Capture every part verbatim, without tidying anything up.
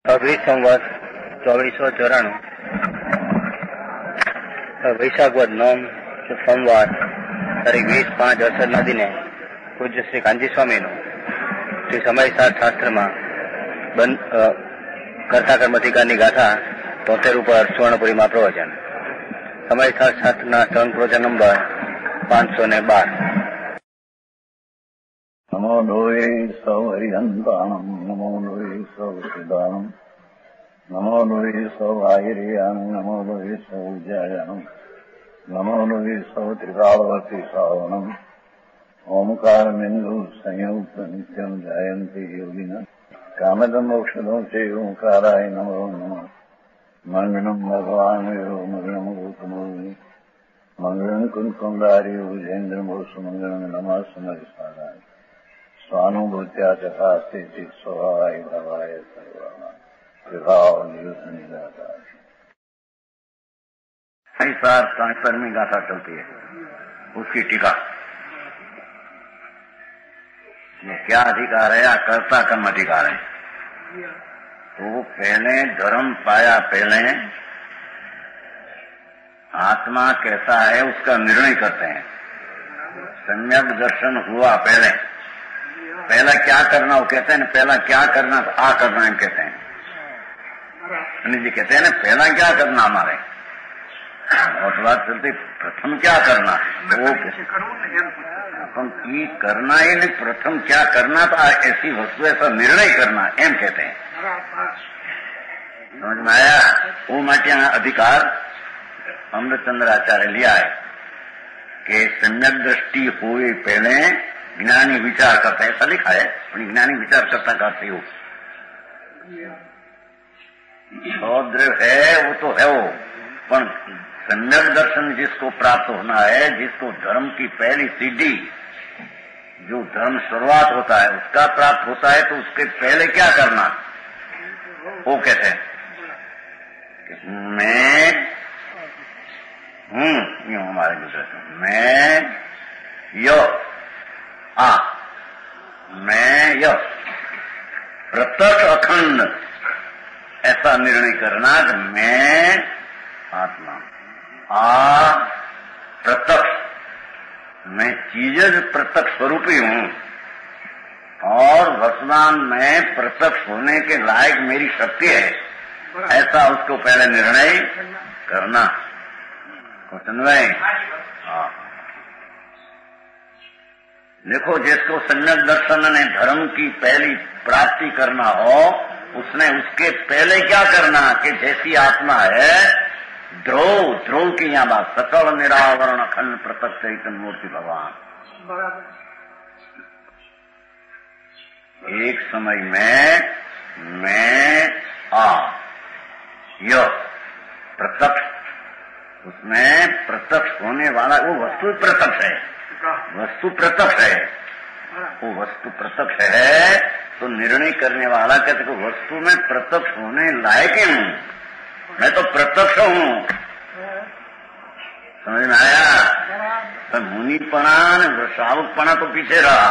અભી સંવત ચોવીસો ચોરાણું વૈશાખ વદ નોમ સોમવાર તારીખ વીસ પાંચ અસરના દિને પૂજ્ય શ્રી કાંજી સ્વામીનું શ્રી સમયસાર શાસ્ત્રમાં બંધ કર્તા કર્મધિકારની ગાથા તોતેર ઉપર સુવર્ણપુરીમાં પ્રવચન. સમયસાર શાસ્ત્રના ત્રણ પ્રવચન નંબર પાંચસો ને બાર. નમો લોહે સૌ હરિહંતાણમ નમો લોહે સૌ સિદ્ધાણમ નમો લોહે સૌ આયર્યાણમ નમો લોહે સૌ જયાણમ નમો લોહે સૌ ત્રિકાળવતી શ્રાવણમ ઓમકાર બિંદુ સંયુક્ત નિત્યમ જયંતી યોગિના કામદમ મોક્ષદો છે ઓંકારાય નમો નમઃ. મંગળમ ભગવાન મંગળમ ગૌતમો મંગળમ કુંકુંડારી ભુજેન્દ્ર મોક્ષ મંગળમ નમઃ સમયસારાય स्वानुभूत्या चकास्ते स्वभावाय भवाय सर्वः विभाव निदाता. संसार संसार में गाथा चलती है, उसकी टीका. ये क्या अधिकार है या कर्ता कर्म अधिकार है. तो पहले धर्म पाया, पहले आत्मा कैसा है उसका निर्णय करते हैं. सम्यक दर्शन हुआ पहले, पहला क्या करना वो कहते हैं ना, पहला क्या करना तो आ करना हम कहते हैं. अनिल जी कहते हैं ना पहला क्या करना हमारे, और बात चलती प्रथम क्या करना वो प्रथम की करना ही नहीं, प्रथम क्या करना तो ऐसी वस्तु ऐसा निर्णय करना एम कहते हैं. समझ में आया. वो माटे अधिकार अमृतचंद्र आचार्य लिया है कि सम्यक दृष्टि हुई पहले ज्ञानी विचार करता है. ऐसा लिखा है, ज्ञानी विचार करता करते हो. शौद्र है वो तो है वो, पर सम्यक दर्शन जिसको प्राप्त होना है, जिसको धर्म की पहली सीढ़ी जो धर्म शुरुआत होता है उसका प्राप्त होता है, तो उसके पहले क्या करना वो कहते हैं कि मैं हूं, यूं हमारे गुजरात में मैं यो आ मैं यह प्रत्यक्ष अखंड ऐसा निर्णय करना कि मैं आत्मा आ प्रत्यक्ष, मैं चीज प्रत्यक्ष स्वरूपी हूं और वर्तमान में प्रत्यक्ष होने के लायक मेरी शक्ति है, ऐसा उसको पहले निर्णय करना. क्वेश्चन भाई. हाँ देखो, जिसको सम्यक दर्शन ने धर्म की पहली प्राप्ति करना हो, उसने उसके पहले क्या करना कि जैसी आत्मा है ध्रुव, ध्रुव की यहाँ बात सकल निरावरण अखंड प्रत्यक्ष चैतन्य मूर्ति भगवान. एक समय में मैं आ यह प्रत्यक्ष, उसमें प्रत्यक्ष होने वाला वो वस्तु प्रत्यक्ष है, वस्तु प्रत्यक्ष है. वो वस्तु प्रत्यक्ष है तो निर्णय करने वाला कहते को वस्तु में प्रत्यक्ष होने लायक ही हूं, मैं तो प्रत्यक्ष हूं. समझ में आया. तो मुनिपना श्रावकपना तो पीछे रहा,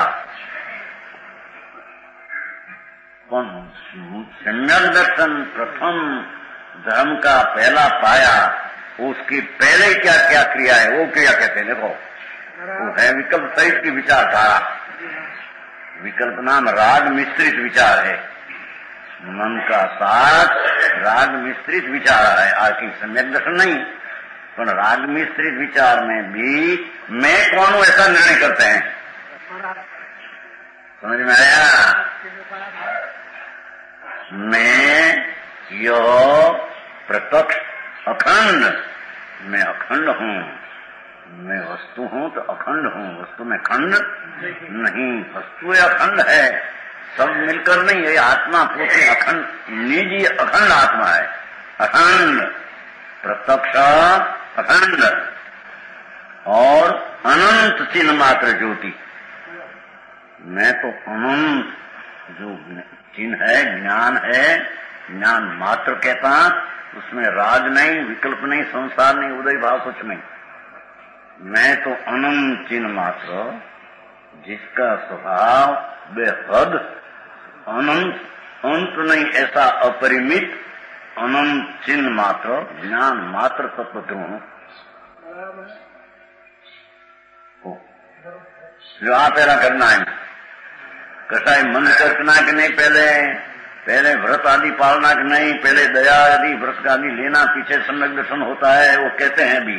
सम्यक दर्शन प्रथम धर्म का पहला पाया, उसकी पहले क्या क्या क्रिया है वो क्रिया कहते हैं. देखो वो है विकल्प सहित की विचारधारा. विकल्प नाम राग मिश्रित विचार है. मन का साथ राग मिश्रित विचार है. आखिर सम्यक दर्शन नहीं, पर राग मिश्रित विचार में भी मैं कौन हूं ऐसा निर्णय करते हैं. समझ में आया. मैं यो प्रत्यक्ष अखंड, मैं अखंड हूं, मैं वस्तु हूं तो अखंड हूं, वस्तु में खंड नहीं. वस्तु अखंड है, सब मिलकर नहीं है. आत्मा पूरी अखंड निजी अखंड आत्मा है, अखंड प्रत्यक्ष अखंड और अनंत चिन्ह मात्र ज्योति. मैं तो अनंत जो चिन्ह है, ज्ञान है, ज्ञान मात्र कहता, उसमें राग नहीं, विकल्प नहीं, संसार नहीं, उदय भाव कुछ नहीं. मैं तो अनंत चिन्ह मात्र, जिसका स्वभाव बेहद अनंत अंत नहीं ऐसा अपरिमित अनंत चिन्ह मात्र ज्ञान मात्र तत्व ध्रुव जो आप ऐसा करना है कसाई मन करना कि नहीं, पहले पहले व्रत आदि पालना कि नहीं, पहले दया आदि व्रत आदि लेना, पीछे सम्यक दर्शन होता है। वो कहते हैं भी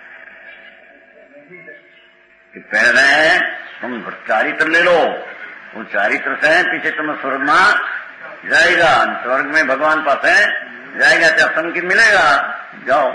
कि पहले तुम चारित्र ले लो, वो चारित्र से पीछे तुम्हें स्वर्ग में जाएगा, स्वर्ग में भगवान पास है जाएगा, क्या संकेत मिलेगा, जाओ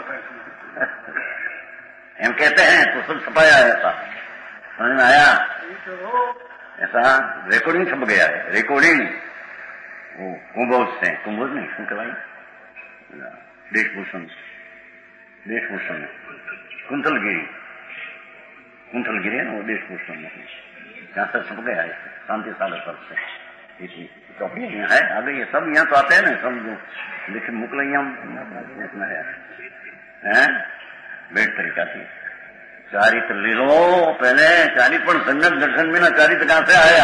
हम कहते हैं। तो सब छपाया है, ऐसा समझ में आया, ऐसा रिकॉर्डिंग छप गया है, रिकॉर्डिंग वो कुंभोज से, कुंभोज नहीं शंकरभाई देशभूषण देशभूषण कुंतलगिरी कुंतलगिरी है ना वो देशभूषण में, यहाँ से छप गया है शांति सागर तरफ से कॉपी यहाँ है आ गई है। सब यहाँ तो आते हैं ना, सब जो लेकिन मुकल यहाँ है बेट तरीका थी। चारित्र ले लो पहले, चारित्र पर संगत दर्शन बिना चारित्र कहां से आया,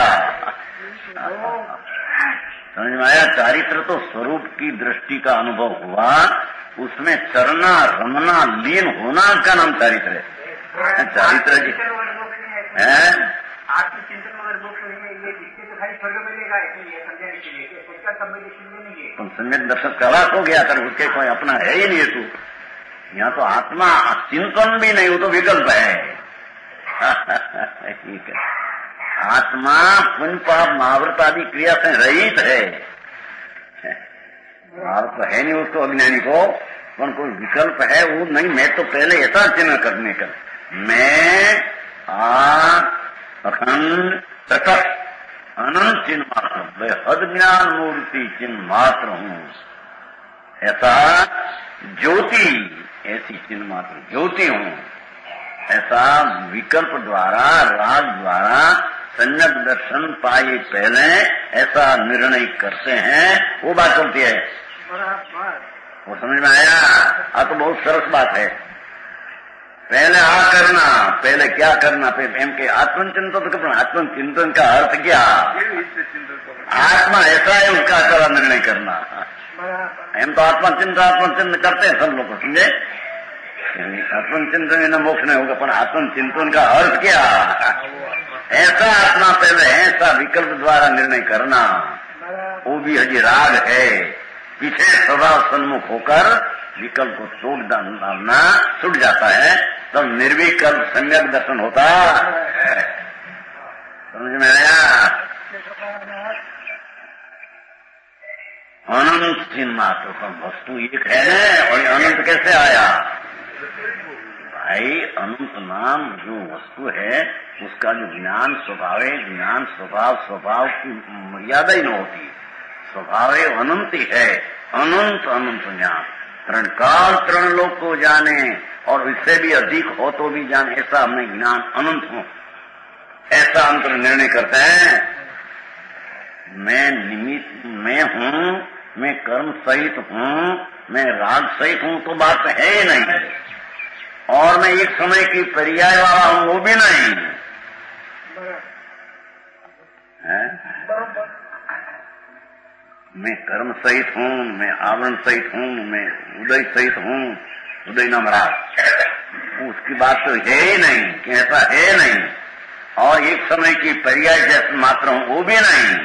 समझ में आया। चारित्र तो स्वरूप की दृष्टि का अनुभव हुआ, उसमें चरना रमना लीन होना का नाम चारित्र है। चारित्र जी है आत्मचिंतन मगर मोक्ष नहीं है, इससे तो खाली स्वर्ग मिलेगा, ये समझाने के लिए उसका सम्मेलन नहीं है। तुम सम्यक दर्शक कला हो गया कर, उसके कोई अपना है ही नहीं है तू। यहाँ तो आत्मा चिंतन भी नहीं, वो तो विकल्प है। ठीक है, आत्मा पुण्य पाप महाव्रत आदि क्रिया से रहित है, तो है नहीं उसको अज्ञानी को, पर कोई विकल्प है वो नहीं। मैं तो पहले ऐसा चिन्ह करने का, मैं आ अखंड प्रकट अनंत चिन्ह मात्र, मैं हद ज्ञान मूर्ति चिन्ह मात्र हूँ। ऐसा ज्योति, ऐसी चिन्ह मात्र ज्योति हूँ, ऐसा विकल्प द्वारा राग द्वारा संयक दर्शन पाए पहले ऐसा निर्णय करते हैं, वो बात होती है। वो समझ में आया? आ तो बहुत सरस बात है। पहले आ करना, पहले क्या करना, पहले एम के आत्मचिंतन तो करना। आत्मचिंतन का अर्थ क्या? आत्मा ऐसा है उसका अकेला निर्णय करना। हम तो आत्मचिंतन आत्मचिंतन करते हैं सब लोग, समझे? आत्मचिंतन बिना मोक्ष नहीं होगा, पर आत्मचिंतन का अर्थ क्या? ऐसा आत्मा पहले ऐसा विकल्प द्वारा निर्णय करना, वो भी हजी राग है। पीछे स्वभाव सन्मुख होकर विकल्प को तोड़ डालना छूट जाता है, तब तो निर्विकल्प सम्यक दर्शन होता है। समझ में आया? अनंत चिन्ह मात्र का वस्तु एक है ना, और अनंत कैसे आया भाई? अनंत नाम जो वस्तु है उसका जो ज्ञान स्वभाव है, ज्ञान स्वभाव स्वभाव की मर्यादा ही न होती, स्वभाव अनंत ही है। अनंत अनंत ज्ञान तरण काल तरण लोग को जाने, और इससे भी अधिक हो तो भी जाने, ऐसा हमने ज्ञान अनंत हूं, ऐसा अंतर निर्णय करते हैं। मैं निमित्त मैं हूं, मैं कर्म सहित हूं, मैं राग सहित हूं, तो बात है ही नहीं। और मैं एक समय की पर्याय वाला हूं, वो भी नहीं है। मैं कर्म सहित हूं, मैं आवरण सहित हूं, मैं उदय सहित हूं, उदय नाम राग, उसकी बात तो है ही नहीं कि ऐसा है नहीं। और एक समय की पर्याय जैसे मात्र हूं, वो भी नहीं।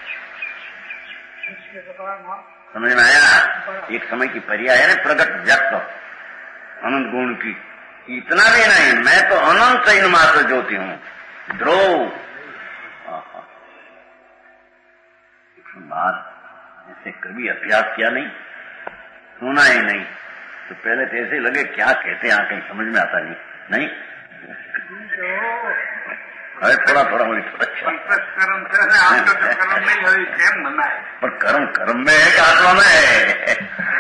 समझ में आया? एक समय की पर्याय है ना, प्रगट व्यक्त अनंत गुण की, इतना भी नहीं। मैं तो अनंत ही मात्र ज्योति हूं। ध्रुव बात ऐसे कभी अभ्यास किया नहीं, सुना ही नहीं, तो पहले तो ऐसे लगे क्या कहते हैं, कहीं समझ में आता नहीं। नहीं अरे थोड़ा थोड़ा मुझे कर्म नहीं है, पर कर्म कर्म में है कि आत्मा में है?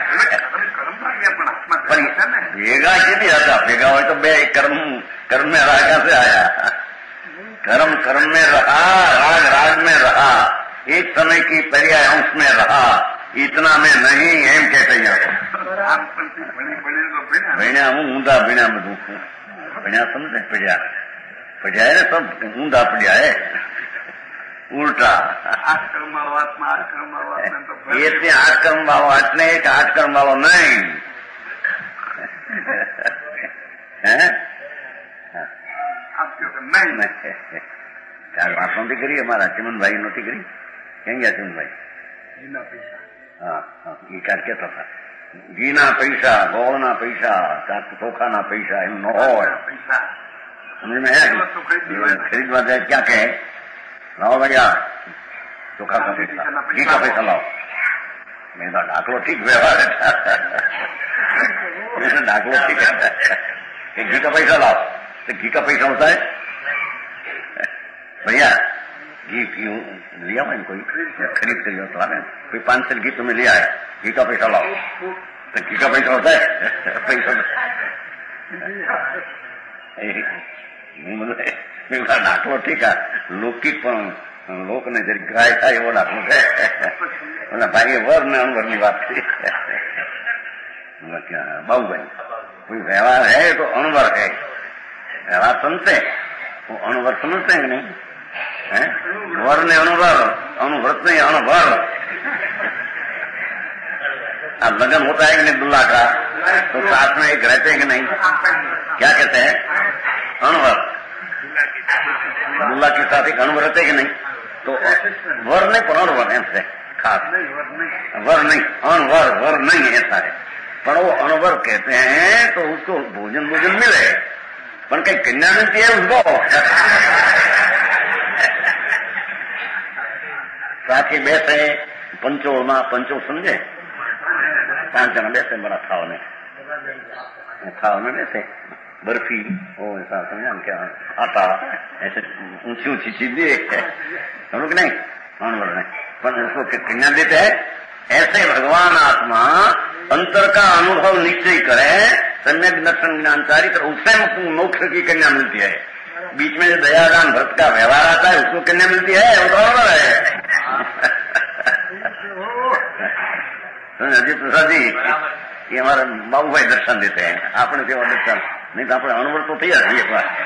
भेगा के नहीं आता, भेगा हो तो बे कर्म कर्म में राग से आया। कर्म कर्म में रहा, राग राग में रहा, एक समय की पर्याय अंश में रहा, इतना में नहीं। एम कहते हैं भीणा हूँ, ऊंधा भीणा में दुख हूँ। भीणा समझे? पढ़िया पढ़िया है ना, सब ऊंधा पढ़िया है। ઉલટા આઠ કર્મ વાળો આત્મા આઠ કર્મ વાળો આત્મા તો એ ત્યાં આઠ કર્મ વાળો એટલે કે આઠ કર્મ વાળો નહીં. હે આપ્યો કે નહીં વાત નહોતી કરી અમારા ચિમનભાઈ નહોતી કરી. ક્યાં ગયા ચિમનભાઈ? એના પૈસા હા હા એ કાલ કેતા હતા ઘીના પૈસા, ગોળના પૈસા, ચોખાના પૈસા એમ ન હોય. પૈસા સમજ में है खरीदवा जाए क्या कहे लाओ भैया चोखा का पैसा, घी का पैसा लाओ. मेरा दाखलो ठीक व्यवहार है. मेरा दाखलो ठीक है. घी का पैसा लाओ. तो घी का पैसा होता है भैया घी क्यों लिया मैंने कोई खरीद कर लिया तो कोई पांच सौ घी तुम्हें लिया है, घी का पैसा लाओ. तो घी का पैसा होता है पैसा मेरा दाखलो ठीक है. लौकिक પણ લોકને જરી ગ્રાહ્ય થાય એવો દાખલો છે. ભાઈ વર ને અણવરની વાત છે. બાબુભાઈ कोई व्यवहार है तो अणवर है. व्यवहार समझते वो अणवर समझते हैं कि नहीं है? वर ने अणवर, अणुव्रत नहीं अणवर. अब लगन होता है कि नहीं दुल्ला का तो साथ में एक रहते हैं कि नहीं? क्या कहते हैं? अणवर. दुल्ला के साथ एक अणुवर रहते कि नहीं? तो वर नहीं पर अणवर ऐसे खास वर नहीं अणवर वर नहीं ऐसा है. पर वो अणवर कहते हैं तो उसको भोजन भोजन मिले पर कहीं कन्या मिलती है उसको. साथी बैठे पंचोल में पंचोल समझे पांच जना बैठे बड़ा थाव में थाव में बैठे बर्फी वो ऐसा समझा क्या आटा ऐसे ऊंची ऊंची चीज दिए हम लोग नहीं अणवर नहीं पर उसको कन्या देते हैं. ऐसे भगवान आत्मा अंतर का अनुभव निश्चय करे सम्यक दर्शन ज्ञान चारित्र उससे मोक्ष की कन्या मिलती है. बीच में जो दयादान भक्त का व्यवहार आता है उसको कन्या मिलती है वो बराबर है. अजीत प्रसाद जी ये हमारे बाबू भाई दर्शन देते हैं. आपने केवा दर्शन नहीं तो अपने अनुभव तो तैयार है एक बार.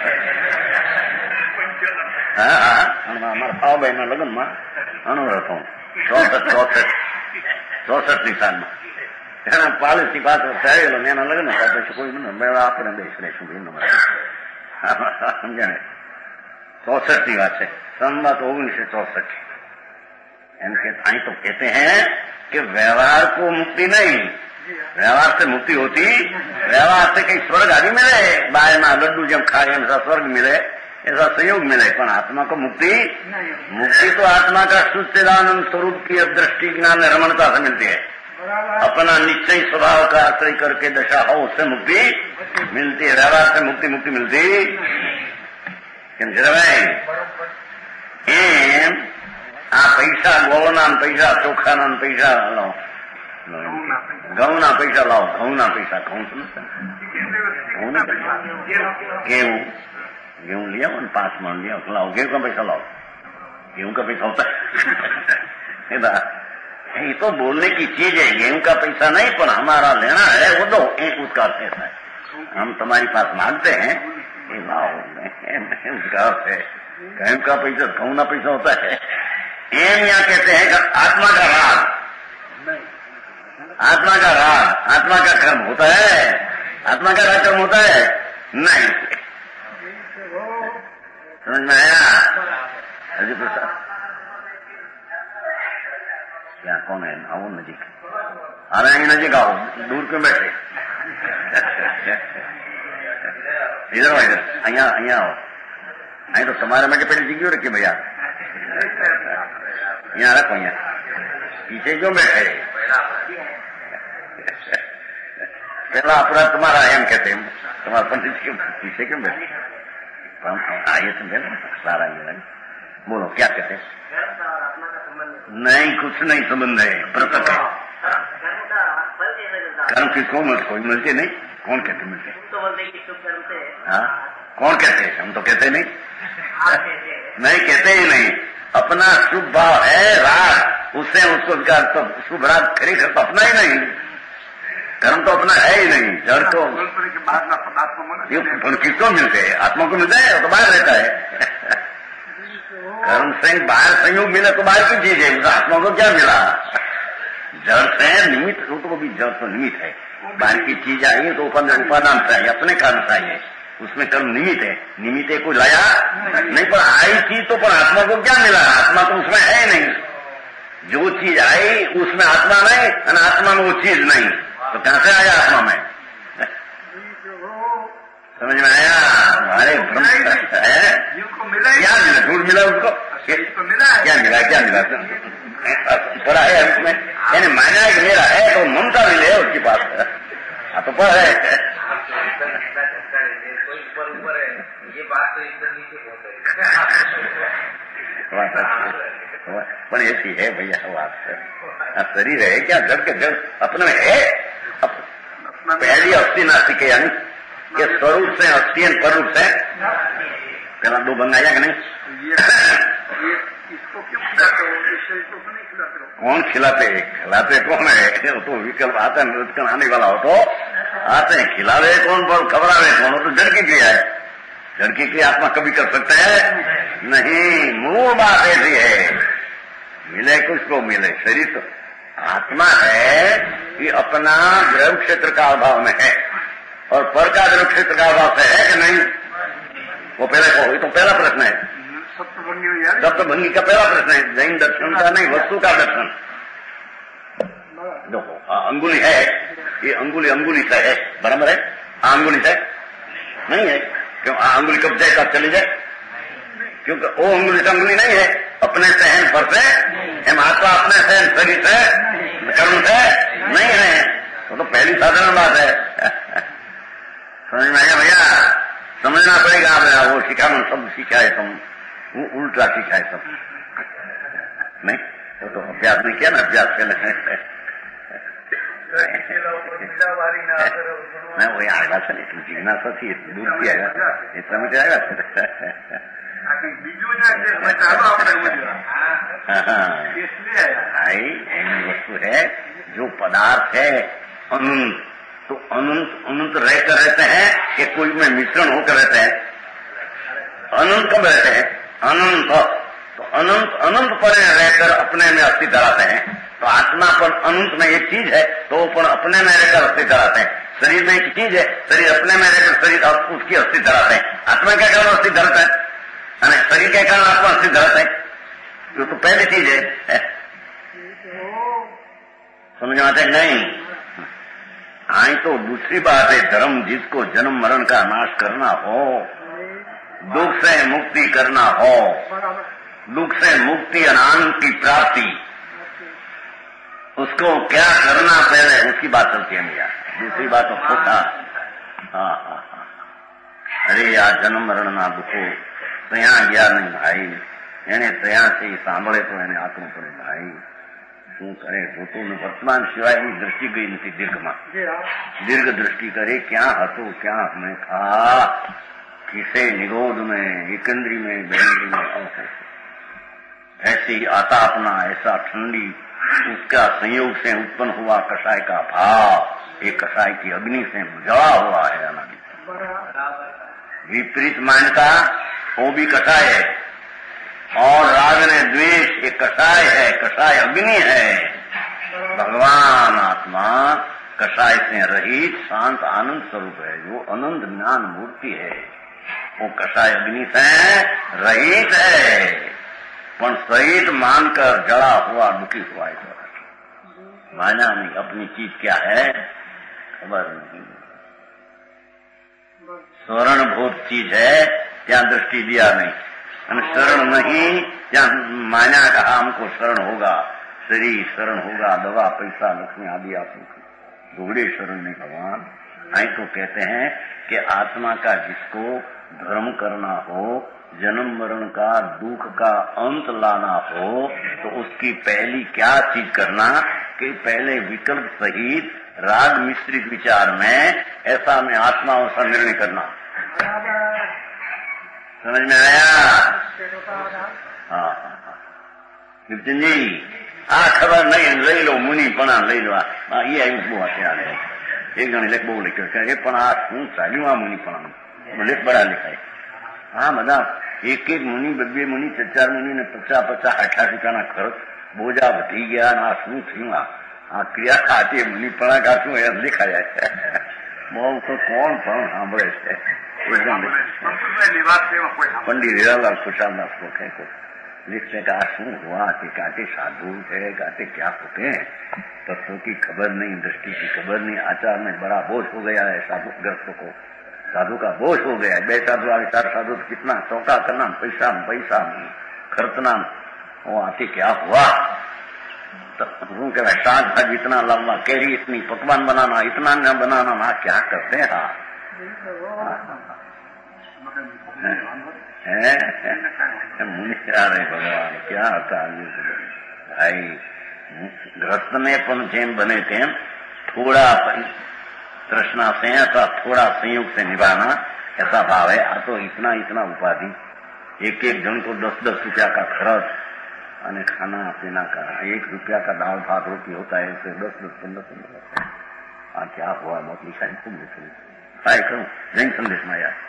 हाँ हाँ हमारा भाव भाई ना लगन में अनुभव હતો ચોસઠ ચોસઠ ચોસઠની સાલમાં એના પાલીસની પાછળ થયેલો એના લગ્ન હતા. પછી કોઈ મેળા આપણે બેસશું સમજાણે चौसठ की बात है संवत ओगनीस सौ चौसठ. तो कहते हैं कि व्यवहार को मुक्ति नहीं, व्यवहार से मुक्ति होती व्यवहार से कहीं स्वर्ग आदि मिले बाय में लड्डू जब खाए ऐसा स्वर्ग मिले ऐसा संयोग मिले पर आत्मा को मुक्ति मुक्ति तो आत्मा का सुचिदानंद स्वरूप की दृष्टि ज्ञान रमणता से मिलती है. अपना निश्चय स्वभाव का आश्रय करके दशा हो उससे मुक्ति मिलती है. व्यवहार से मुक्ति मुक्ति मिलती કેમ છે ભાઈ? એમ આ પૈસા ગોળના પૈસા ચોખાના પૈસા લાવો ઘઉંના પૈસા લાવો ઘઉંના પૈસા ઘઉં સમજતા गेहूं गेहूं लिया और पांच मन लिया लाओ गेहूं का पैसा लाओ गेहूं का पैसा होता है. ये तो बोलने की चीज है. गेहूं का पैसा नहीं पर हमारा लेना है वो दो एक उसका पैसा है. हम तुम्हारी पास मांगते हैं ये लाओ उसका है. गेहूं का पैसा घऊं ना पैसा होता है. एम यहाँ कहते हैं कि आत्मा का राग आत्मा का राग आत्मा का कर्म होता है. आत्मा का राग कर्म होता है नहीं. समझ में आया? अजी प्रसाद क्या कौन है? आओ नजीक. अरे यहीं नजीक आओ, दूर क्यों बैठे? इधर आओ इधर अहिया अहिया आओ. અહીં તો તમારા માટે પેલી જગ્યા રખી ભૈયા यहाँ रखो यहाँ पीछे क्यों बैठे? पहला अपराध तुम्हारा एम कहते हैं तुम्हारा पंडित क्यों पीछे क्यों बैठे? आइए तुम सारा ये बोलो क्या कहते हैं? नहीं कुछ नहीं संबंध है पृथक है. कर्म किसको मिलते? कोई मिलते नहीं. कौन कहते मिलते? हाँ कौन कहते हैं? हम तो कहते नहीं नहीं कहते ही नहीं. अपना शुभ भाव है राग उससे उसको तो शुभ राग खरीद तो अपना ही नहीं. कर्म तो अपना है ही नहीं. जड़ तो किसको मिलते हैं? आत्मा को मिलता है वो तो बाहर रहता है. कर्म से बाहर संयोग मिला तो बाहर की चीज है, उस आत्मा को क्या मिला? जड़ से निमित्त, तो भी जड़ तो निमित्त है। बाहर की चीज आई तो उपादान चाहिए, अपने कारण चाहिए, उसमें कर्म निमित्त है। निमित्त को लाया नहीं, पर आई चीज तो पर आत्मा को क्या मिला? आत्मा तो उसमें है नहीं। जो चीज आई उसमें आत्मा नहीं, और आत्मा में वो चीज नहीं, तो कहां से आया आत्मा में? समझ में आया? हमारे जिनको मिला क्या मिला? झूठ मिला उसको? क्या मिला? क्या मिला? पड़ा है उसमें, यानी माना है कि मेरा है तो ममता भी ले उसके पास। हाँ तो पर है, ऊपर ऊपर है, ये बात तो एकदम नीचे पर ऐसी है भैया बात। शरीर है क्या? जड़ के जड़ अपने है। पहली अस्थि नास्तिक है, यानी कि स्वरूप से अस्थि पर रूप से पहला दो बनाया कि नहीं? इसको क्यों खिलाते हो? इस शरीर को नहीं खिलाते हो? कौन खिलाते? खिलाते कौन है? तो विकल्प आता है, मृत आने वाला हो तो आते हैं। खिलावे कौन, पर खबरावे कौन? तो जड़ की क्रिया है। जड़ की क्रिया आत्मा कभी कर सकता है नहीं। मूल बात ऐसी है, मिले कुछ को मिले। शरीर तो आत्मा है कि अपना द्रव्य क्षेत्र का अभाव में है, और पर का द्रव्य क्षेत्र का अभाव से है कि नहीं? वो पहले को, तो पहला प्रश्न है। सप्तभंगी का पहला प्रश्न है, जैन दर्शन का नहीं, वस्तु का दर्शन। देखो अंगुली है, ये अंगुली अंगुली से है, बराबर है? अंगुली से नहीं है, क्यों? अंगुली कब जाए कब चली जाए? क्योंकि वो अंगुली से अंगुली नहीं है, अपने सहन पर से हम आत्मा अपने सहन शरीर से कर्म से नहीं है। वो तो पहली साधारण बात है। समझ में आया भैया? समझना पड़ेगा। आप वो सिखाना सब सीखा है, तुम वो उल्टा सीखा है सब नहीं। वो तो अभ्यास नहीं किया ना, अभ्यास करने मैं वही आएगा चले तुम जीना सची दूर की आएगा ये समझ आएगा। आई ऐसी वस्तु है जो पदार्थ है अनंत, तो अनंत अनंत रहकर रहते हैं कि कोई में मिश्रण होकर रहते हैं? अनंत कब रहते हैं? अनंत, तो अनंत अनंत पर रहकर अपने में अस्थि धराते हैं। तो आत्मा पर अनंत में एक चीज है तो पर अपने में रहकर अस्थि धराते हैं। शरीर में एक चीज है, शरीर अपने में रहकर शरीर उसकी अस्थि धराते हैं। आत्मा क्या कारण अस्थि धरता है? शरीर के कारण आत्मा अस्थि धराते हैं, जो तो पहली चीज है। समझ में आते नहीं? आई तो दूसरी बात है, धर्म जिसको जन्म मरण का नाश करना हो, दुख से मुक्ति करना हो, दुख से मुक्ति आनंद की प्राप्ति, उसको क्या करना पहले उसकी बात चलती है भैया। दूसरी बात तो होता हाँ हाँ हाँ अरे यार जन्म मरण ना दुखो तया गया नहीं भाई, એને ત્યાંથી સાંભળે તો એને આંકવું પડે ભાઈ શું કરે જોતું વર્તમાન સિવાય એની દ્રષ્ટિ ગઈ નથી દીર્ઘમાં, દીર્ઘ દૃષ્ટિ કરે ક્યાં હતો ક્યાં હમે था किसे निरोध में एकंद्री में बेंद्री में अवसर ऐसी आता अपना ऐसा ठंडी उसका संयोग से उत्पन्न हुआ कषाय का भाव, एक कषाय की अग्नि से जला हुआ है अनादि। विपरीत मान्यता वो भी कषाय है, और राग ने द्वेष एक कषाय है, कषाय अग्नि है। भगवान आत्मा कषाय से रहित शांत आनंद स्वरूप है, जो अनंत ज्ञान मूर्ति है, वो कषाय अग्नि से रहित है, पर सहित मानकर जड़ा हुआ दुखी हुआ है। माना नहीं अपनी चीज क्या है खबर नहीं। स्वर्ण भूत चीज है क्या दृष्टि दिया नहीं, शरण नहीं क्या माना कहा हमको शरण होगा, शरीर शरण होगा, दवा पैसा लक्ष्मी आदि आपको दोगड़े शरण नहीं भगवान। आई तो कहते हैं कि आत्मा का जिसको धर्म करना हो, जन्म मरण का दुख का अंत लाना हो, तो उसकी पहली क्या चीज करना कि पहले विकल्प सहित राग मिश्रित विचार में ऐसा में आत्मा ऐसा निर्णय करना। समझ में आया? हाँ कृष्ण जी आ खबर नहीं लई लो मुनि पण लई लो ये आई बो અત્યારે એક જણે લેખ બહુ લખ્યો કે પણ આ શું ચાલ્યું આ મુનિ પણ લેખ બડા લખાય। હા બધા એક એક મુનિ બબ્બે મુનિ ચચાર મુનિ ને પચાસ પચાસ આઠા ટીકાના ખર્ચ બોજા વધી ગયા અને આ શું થયું? આ ક્રિયા ખાતી મુનિપણા કાશું એમ દેખાયા છે. બહુ તો કોણ પણ સાંભળે છે? पंडित हीरालाल खुशालदास को कह को लिखने का શું हुआ कि काटे साधु है, काटे क्या होते हैं, तत्वों की खबर नहीं, दृष्टि की खबर नहीं, आचार में बड़ा बोझ हो गया है साधु ग्रस्तों को, साधु का बोझ हो गया है. बे साधु आगे चार साधु कितना चौका करना, पैसा पैसा खर्चना, वो आते क्या हुआ? तो क्या साग भाग इतना लंबा, कैरी इतनी, पकवान बनाना इतना न बनाना, ना क्या करते हैं? हाँ मुनि आ रहे भगवान क्या होता भाई. ग्रस्त ने पण जेम बने तेम थोड़ा तृष्णा से अथवा थोड़ा संयोग से निभाना ऐसा भाव है. आ तो इतना इतना उपाधि, एक एक जन को दस दस रुपया का खर्च और खाना पीना का, एक रुपया का दाल भात रोटी होता है उसे दस दस पंद्रह पंद्रह. हाँ क्या हुआ? बहुत लिखा है, खूब लिखा है. करूं जैन संदेश में आया,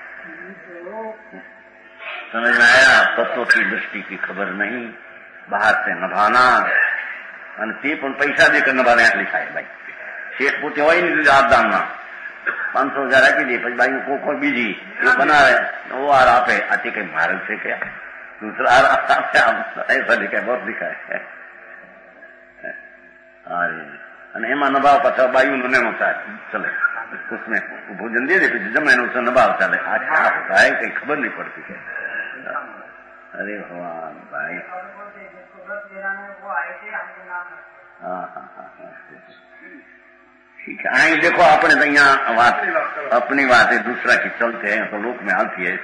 समझ में आया? तत्व की दृष्टि की खबर नहीं, बाहर से नभाना અને તે પણ પૈસા દેकर નભાને लिखा है भाई. शेख પોતે હોય ને आप दाम में पांच सौ हजार आपी दे, પછી भाई को कोई बीजी वो बनावे वो आर आपे. आते कई मार्ग से क्या दूसरा आर आपे? ऐसा लिखा है, बहुत लिखा है. અને એમાં નભાવ પાછા બાયુ નો નેનો થાય चले, उसमें भोजन दे देते जमे उसे नभाव चले. आज क्या होता है कहीं खबर नहीं पड़ती है. अरे भगवान भाई, हाँ हाँ हाँ ठीक है. आई देखो अपने तो यहाँ बात अपनी बात है, दूसरा की चलते हैं तो लोक में आती है.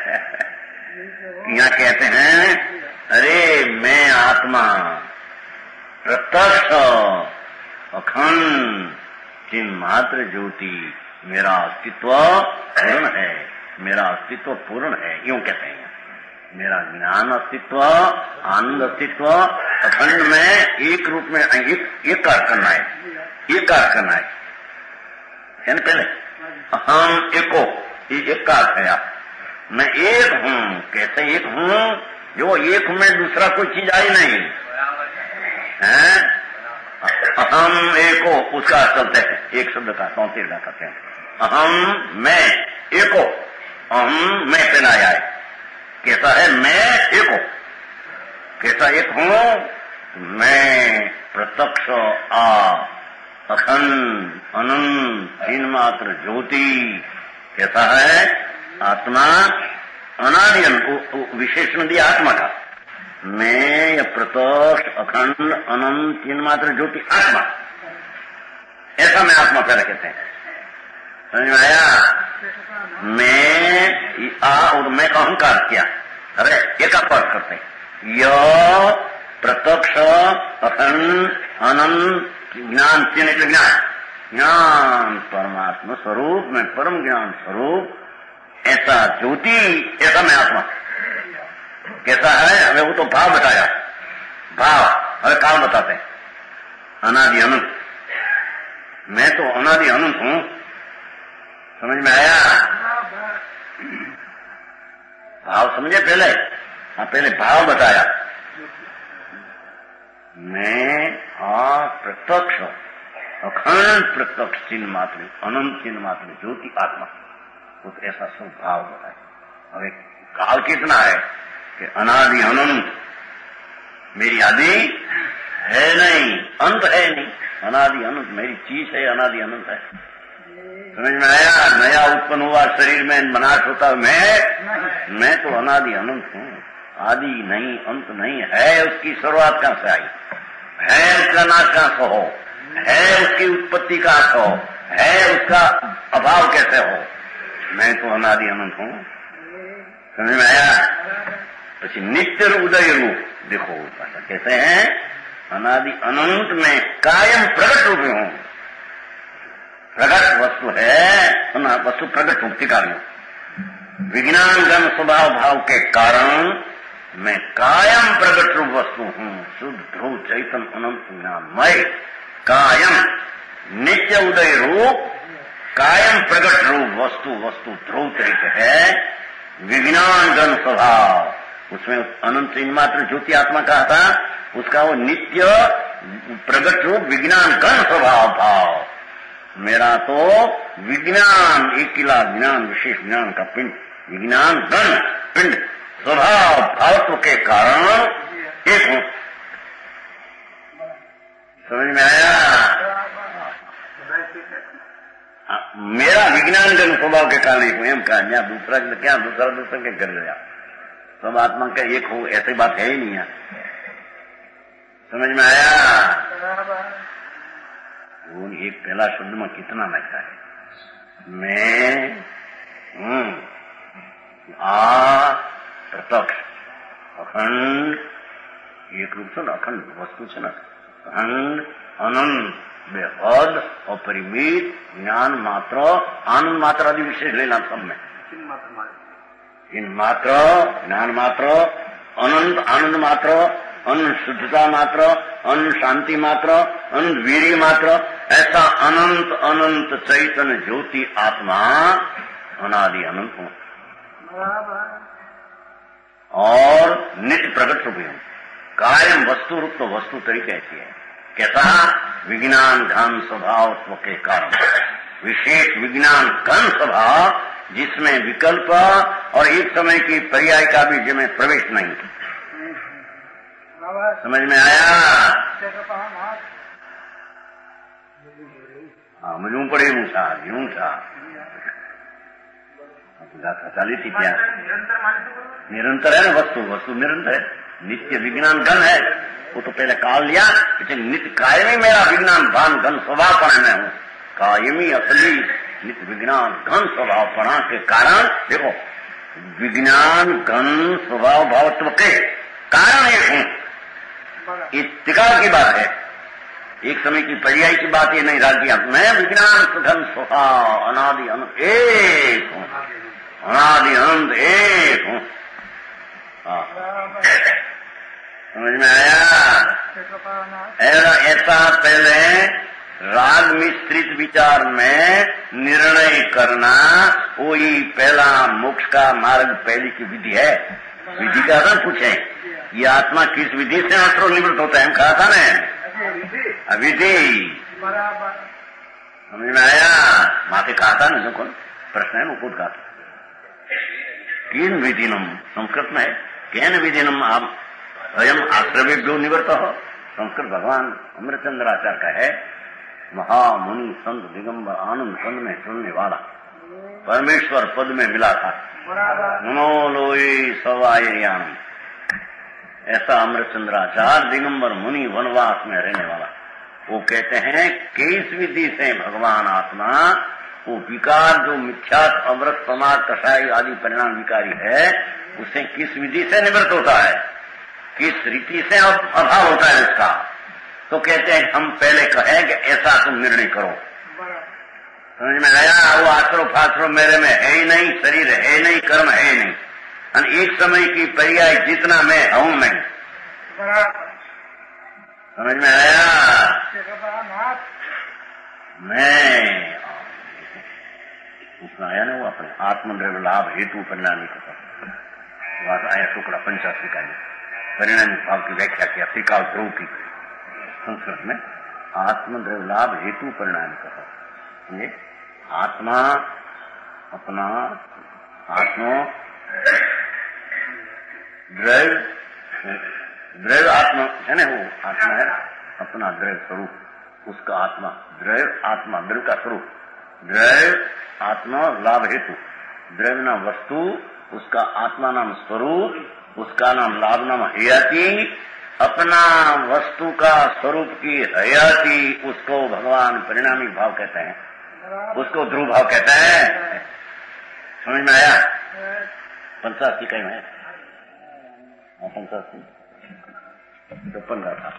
यहाँ कहते हैं अरे मैं आत्मा प्रत्यक्ष अखंड चिन्ह मात्र ज्योति, मेरा अस्तित्व पूर्ण है, मेरा अस्तित्व पूर्ण है. यूं कहते हैं मेरा ज्ञान अस्तित्व, आनंद अस्तित्व अखंड में एक रूप में एक एक कार्य करना है, एक कार्य करना है. यानी पहले अहम एको, ये एक कार्य है. मैं एक हूँ. कैसे एक हूँ? जो एक में दूसरा कोई चीज आई नहीं है. अहम एको उसका चलते हैं, एक शब्द का तौतीर का करते हैं. अहम मैं एको, अहम मैं पहला आया है. कैसा है? मैं एको. कैसा एक हूँ? मैं प्रत्यक्ष आ अखंड अनंत तीन मात्र ज्योति. कैसा है? आत्मा अनादि, विशेषण दिया आत्मा का. मैं प्रत्यक्ष अखंड अनंत तीन मात्र ज्योति आत्मा, ऐसा मैं आत्मा पहले कहते हैं. समझ में आया? मैं आ और मैं का अहंकार किया. अरे एक अर्थ करते हैं. यो प्रत्यक्ष अखंड अनंत ज्ञान, तीन ज्ञान, ज्ञान परमात्मा स्वरूप में परम ज्ञान स्वरूप ऐसा ज्योति, ऐसा मैं आत्मा. कैसा है? हमें वो तो भाव बताया, भाव अरे काल बताते हैं. अनादि अनंत, मैं तो अनादि अनंत हूं. समझ में आया? भाव समझे पहले? हाँ पहले भाव बताया. मैं आ प्रत्यक्ष अखंड प्रत्यक्ष चिन्ह मात्र अनंत चिन्ह मात्र ज्योति आत्मा, तो ऐसा सब भाव बताया. अब एक काल कितना है कि अनादि अनंत, मेरी आदि है नहीं, अंत है नहीं. अनादि अनंत मेरी चीज है, अनादि अनंत है. समझ में आया? नया उत्पन्न हुआ शरीर में मनाश होता है. मैं मैं तो अनादि अनंत हूँ. आदि नहीं, अंत नहीं है. उसकी शुरुआत कहां से आई है? उसका नाश कहां से हो है? उसकी उत्पत्ति कहां से हो है? उसका अभाव कैसे हो? मैं तो अनादि अनंत हूँ. समझ में आया? પછી नित्य उदय रूप देखो कैसे हैं? अनादि अनंत में कायम प्रकट रूप में हूं. प्रकट वस्तु है, वस्तु प्रकट मुक्ति कार्य. विज्ञान गण स्वभाव भाव के कारण मैं कायम प्रकट रूप वस्तु हूं. शुद्ध ध्रुव चैतन्य अनंत ज्ञानमय कायम नित्य उदय रूप कायम प्रकट रूप वस्तु, वस्तु ध्रुव तरीके है. विज्ञान घन स्वभाव, उसमें अनंत मात्र ज्योति आत्मा कहा था, उसका वो नित्य प्रगट रूप विज्ञान घन स्वभाव भाव। मेरा तो विज्ञान एक किला ज्ञान विशेष ज्ञान का पिंड, विज्ञान घन पिंड स्वभाव भावत्व के कारण एक हूं। समझ में आया? मेरा विज्ञान घन स्वभाव के कारण एक हूं, एम कहा क्या दूसरा क्या दूसरा दूसरा के कर गया, सब आत्मा का एक हो, ऐसी बात है ही नहीं है। समझ में आया? वो एक पहला शब्द में कितना बैठा है, मैं हूं आ प्रत्यक्ष अखंड एक रूप से अखंड वस्तु से न अखंड अनंत बेहद अपरिमित ज्ञान मात्र आनंद मात्र आदि विशेष लेना सब में इन मात्र ज्ञान मात्र अनंत आनंद मात्र अनंत शुद्धता मात्र अनंत शांति मात्र अनंत वीर्य मात्र, ऐसा अनंत अनंत चैतन्य ज्योति आत्मा अनादि अनंत हूं और नित्य प्रकट रूप हूं। कायम वस्तु रूप तो वस्तु तरीके ऐसी है, कैसा विज्ञान घन स्वभाव के कारण, विशेष विज्ञान घन स्वभाव जिसमें विकल्प और एक समय की पर्याय का भी जिसमें प्रवेश नहीं। समझ में आया? हाँ मुझे पड़े यूं था यूं था गाथा चाली थी क्या निरंतर है ना, वस्तु वस्तु निरंतर है, नित्य विज्ञान घन है। वो तो पहले काल लिया, नित्य कायमी मेरा विज्ञान भान घन स्वभाव पढ़ा मैं हूँ, कायमी असली नित्य विज्ञान घन स्वभाव पढ़ा के कारण देखो विज्ञान घन स्वभाव भावत्व के कारण एक हूँ। इत्तिकाल की बात है, एक समय की पर्याय की बात ये नहीं राज्य, मैं विज्ञान घन स्वभाव अनादि अनंत एक हूँ, अनादि अनंत एक हूँ। समझ में आया? ऐसा पहले राग मिश्रित विचार में निर्णय करना वही पहला मोक्ष का मार्ग पहली की विधि है। विधि का ना पूछे ये आत्मा किस विधि से अस्त्र निवृत्त होता है, हम कहा था ना विधि। समझ में आया? माते कहा था ना कौन प्रश्न है, खुद कहा था किन विधिनम, संस्कृत में है केन विधिनम आप अयम आश्रवेभ्यो निवृत्त हो। संस्कृत भगवान अमृतचंद्राचार्य का है, महामुनि संत दिगंबर आनंद कंद में चलने वाला परमेश्वर पद में मिला था, नमो लोई सवाययाम, ऐसा अमृतचंद्राचार्य दिगंबर मुनि वनवास में रहने वाला। वो कहते हैं कि इस विधि से भगवान आत्मा वो विकार जो मिथ्या अमृत समाज कषाय आदि परिणाम विकारी है उसे किस विधि से निवृत्त होता है, किस रीति से अभाव होता है उसका। तो कहते हैं हम पहले कहें कि ऐसा तुम निर्णय करो। समझ में आया? वो आश्रो फाश्रो मेरे में है ही नहीं, शरीर है नहीं, कर्म है नहीं, और एक समय की पर्याय जितना मैं हूं नहीं। समझ में आया? मैं उसमें आया ना वो अपने आत्मद्रव्य लाभ हेतु परिणामी का आया टुकड़ा पंचाशी का परिणामी भाव की व्याख्या किया त्रिकाल ध्रुव की संस्कृत में आत्मद्रव्य लाभ हेतु परिणामी का। ये आत्मा अपना आत्मा द्रव्य द्रव्य आत्मा है ना, वो आत्मा है अपना द्रव्य स्वरूप, उसका आत्मा द्रव्य आत्मा द्रव्य का स्वरूप, द्रव्य आत्मा लाभ हेतु, द्रव्य नाम वस्तु, उसका आत्मा नाम स्वरूप, उसका नाम लाभ नाम हयाती, अपना वस्तु का स्वरूप की हयाती उसको भगवान परिणामी भाव कहते हैं, उसको ध्रुव भाव कहते हैं। समझ में आया? पंचासी कहीं है पंचासी चौपन का था।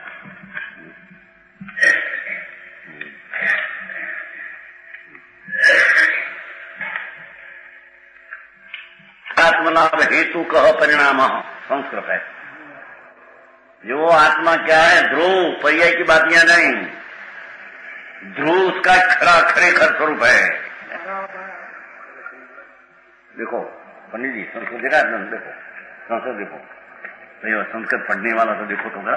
आत्मलाभ हेतु कह परिणाम संस्कृत है। जो आत्मा क्या है ध्रुव, पर्याय की बात यहां नहीं, ध्रुव उसका खरा खरेखर स्वरूप है। देखो पंडित जी संस्कृत देखा देखो, संस्कृत देखो, तो संस्कृत पढ़ने वाला तो देखो तो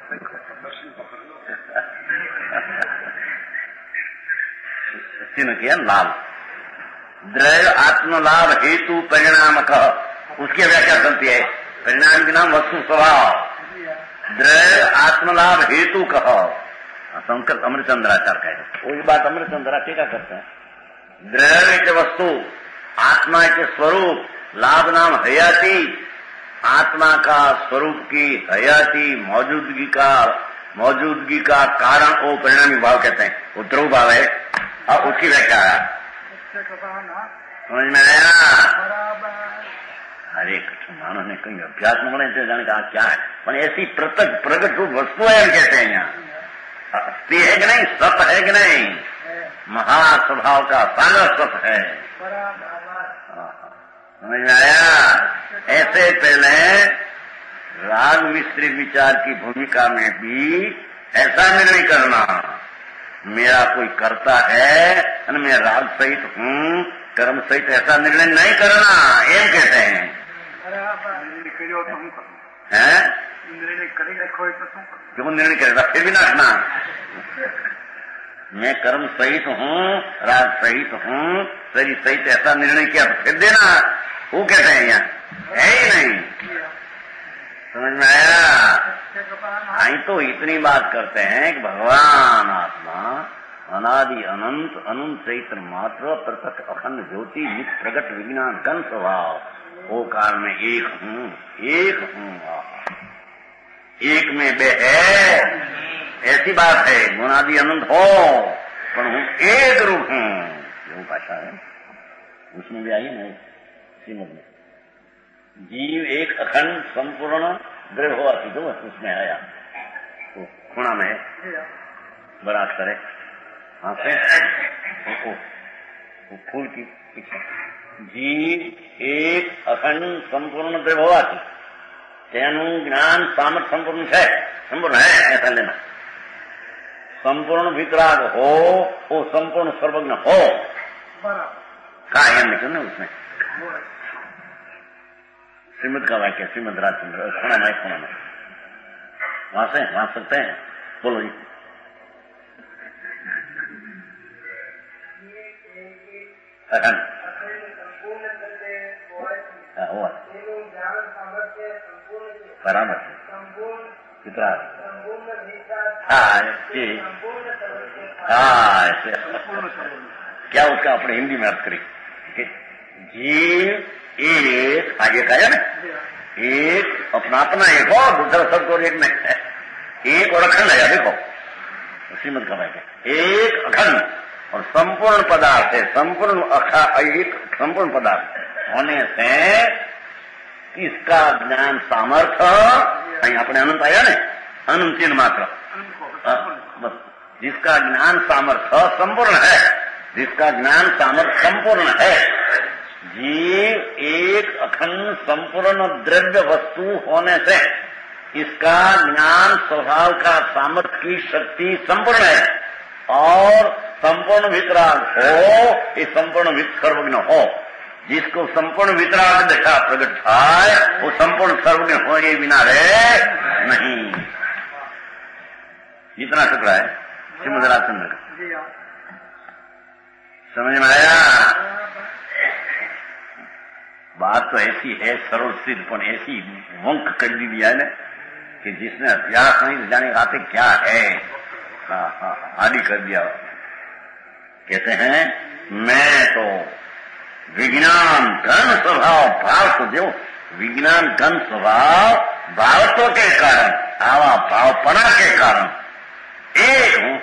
चिन्ह किया लाल, द्रव्य आत्मलाभ हेतु परिणाम कह, उसकी व्याख्या चलती है। परिणाम के नाम वस्तु स्वभाव, द्रव्य आत्मलाभ हेतु कह, संस्कृत अमृतचंद्राचार्य का है। वही बात अमृतचंद्रा टीका करते हैं। द्रव्य के वस्तु, आत्मा के स्वरूप, लाभ नाम हयाती, आत्मा का स्वरूप की हयाती मौजूदगी का मौजूदगी का कारण वो परिणामी भाव कहते हैं, वो ध्रुव भाव है। और उसकी व्याख्या समझ में आया? हरे कृष्ण, मानव ने कहीं अभ्यास में बने थे जाने कहा क्या है, पर ऐसी प्रत्यक्ष प्रगट रूप वस्तु है कहते हैं। यहाँ अस्थि है कि नहीं, सत है कि नहीं, महास्वभाव का सागर सत है। समझ में आया? ऐसे पहले राग मिश्रित विचार की भूमिका में भी ऐसा निर्णय करना, मेरा कोई करता है और मैं राग सहित हूँ, कर्म सहित, ऐसा निर्णय नहीं करना। एम कहते हैं क्यों निर्णय करेगा, फिर भी नाटना। मैं कर्म सहित हूँ, राग सहित हूँ, शरीर सहित, ऐसा निर्णय किया तो फिर देना, वो कहते हैं यहाँ है ही नहीं। समझ में आया? आई तो इतनी बात करते हैं कि भगवान आत्मा अनादि अनंत अनंत चैत्र मात्र प्रत्यक्ष अखंड ज्योति नित्य प्रगट विज्ञान घन स्वभाव, वो काल में एक हूँ, एक हूँ, एक में बे है, ऐसी बात है। गुणादि अनंत हो पर हूँ एक रूप हूँ, वो भाषा है, उसमें भी आई नहीं श्रीमद में। जीव एक अखंड संपूर्ण द्रव्य हुआ थी, जो उसमें आया, तो खुणा में बड़ा अक्षर है, हाँ से वो, वो फूल की पीछे, जीव एक अखंड संपूर्ण द्रव्य हुआ थी, तेनु ज्ञान सामर्थ संपूर्ण है, संपूर्ण है ऐसा लेना। संपूर्ण वितराग हो, वो संपूर्ण सर्वज्ञ हो, कहा है निकल ना उसमें श्रीमद का वाक्य, श्रीमद राजचंद्र खुणा में खुणा में वहां से वहां सकते हैं, बोलो जी। अखंड हुआ बराबर कितना, हाँ क्या उसका अपने हिंदी में अर्थ करें, जीव एक आगे कहा ना, एक अपना अपना एक हो, दूसरा शब्द और एक नहीं, एक और अखंड है। देखो श्रीमद का वाक्य, एक अखंड और संपूर्ण पदार्थ है, संपूर्ण अखा एक संपूर्ण पदार्थ होने से इसका ज्ञान सामर्थ्य, कहीं अपने अनंत आया ना, अनंत चिन्ह मात्र, बस जिसका ज्ञान सामर्थ्य संपूर्ण है, जिसका ज्ञान सामर्थ्य संपूर्ण है, जीव एक अखंड संपूर्ण द्रव्य वस्तु होने से इसका ज्ञान स्वभाव का सामर्थ्य की शक्ति संपूर्ण है, और संपूर्ण वितराग हो, ये संपूर्ण वित सर्वज्ञ हो, जिसको संपूर्ण वितराग देखा प्रकट था, वो संपूर्ण सर्वज्ञ हो ये बिना रहे नहीं। इतना टुकड़ा है श्रीमद राजचंद्र का, समझ में आया? बात तो ऐसी है सरल सिद्ध, पर ऐसी वंक कर दी दिया है ना कि जिसने अभ्यास नहीं जाने आते क्या है, आदि कर दिया। कहते हैं मैं तो विज्ञान घन स्वभाव भाव को दो, विज्ञान घन स्वभाव भावत्व के कारण, आवा भावपना के कारण एक हूं,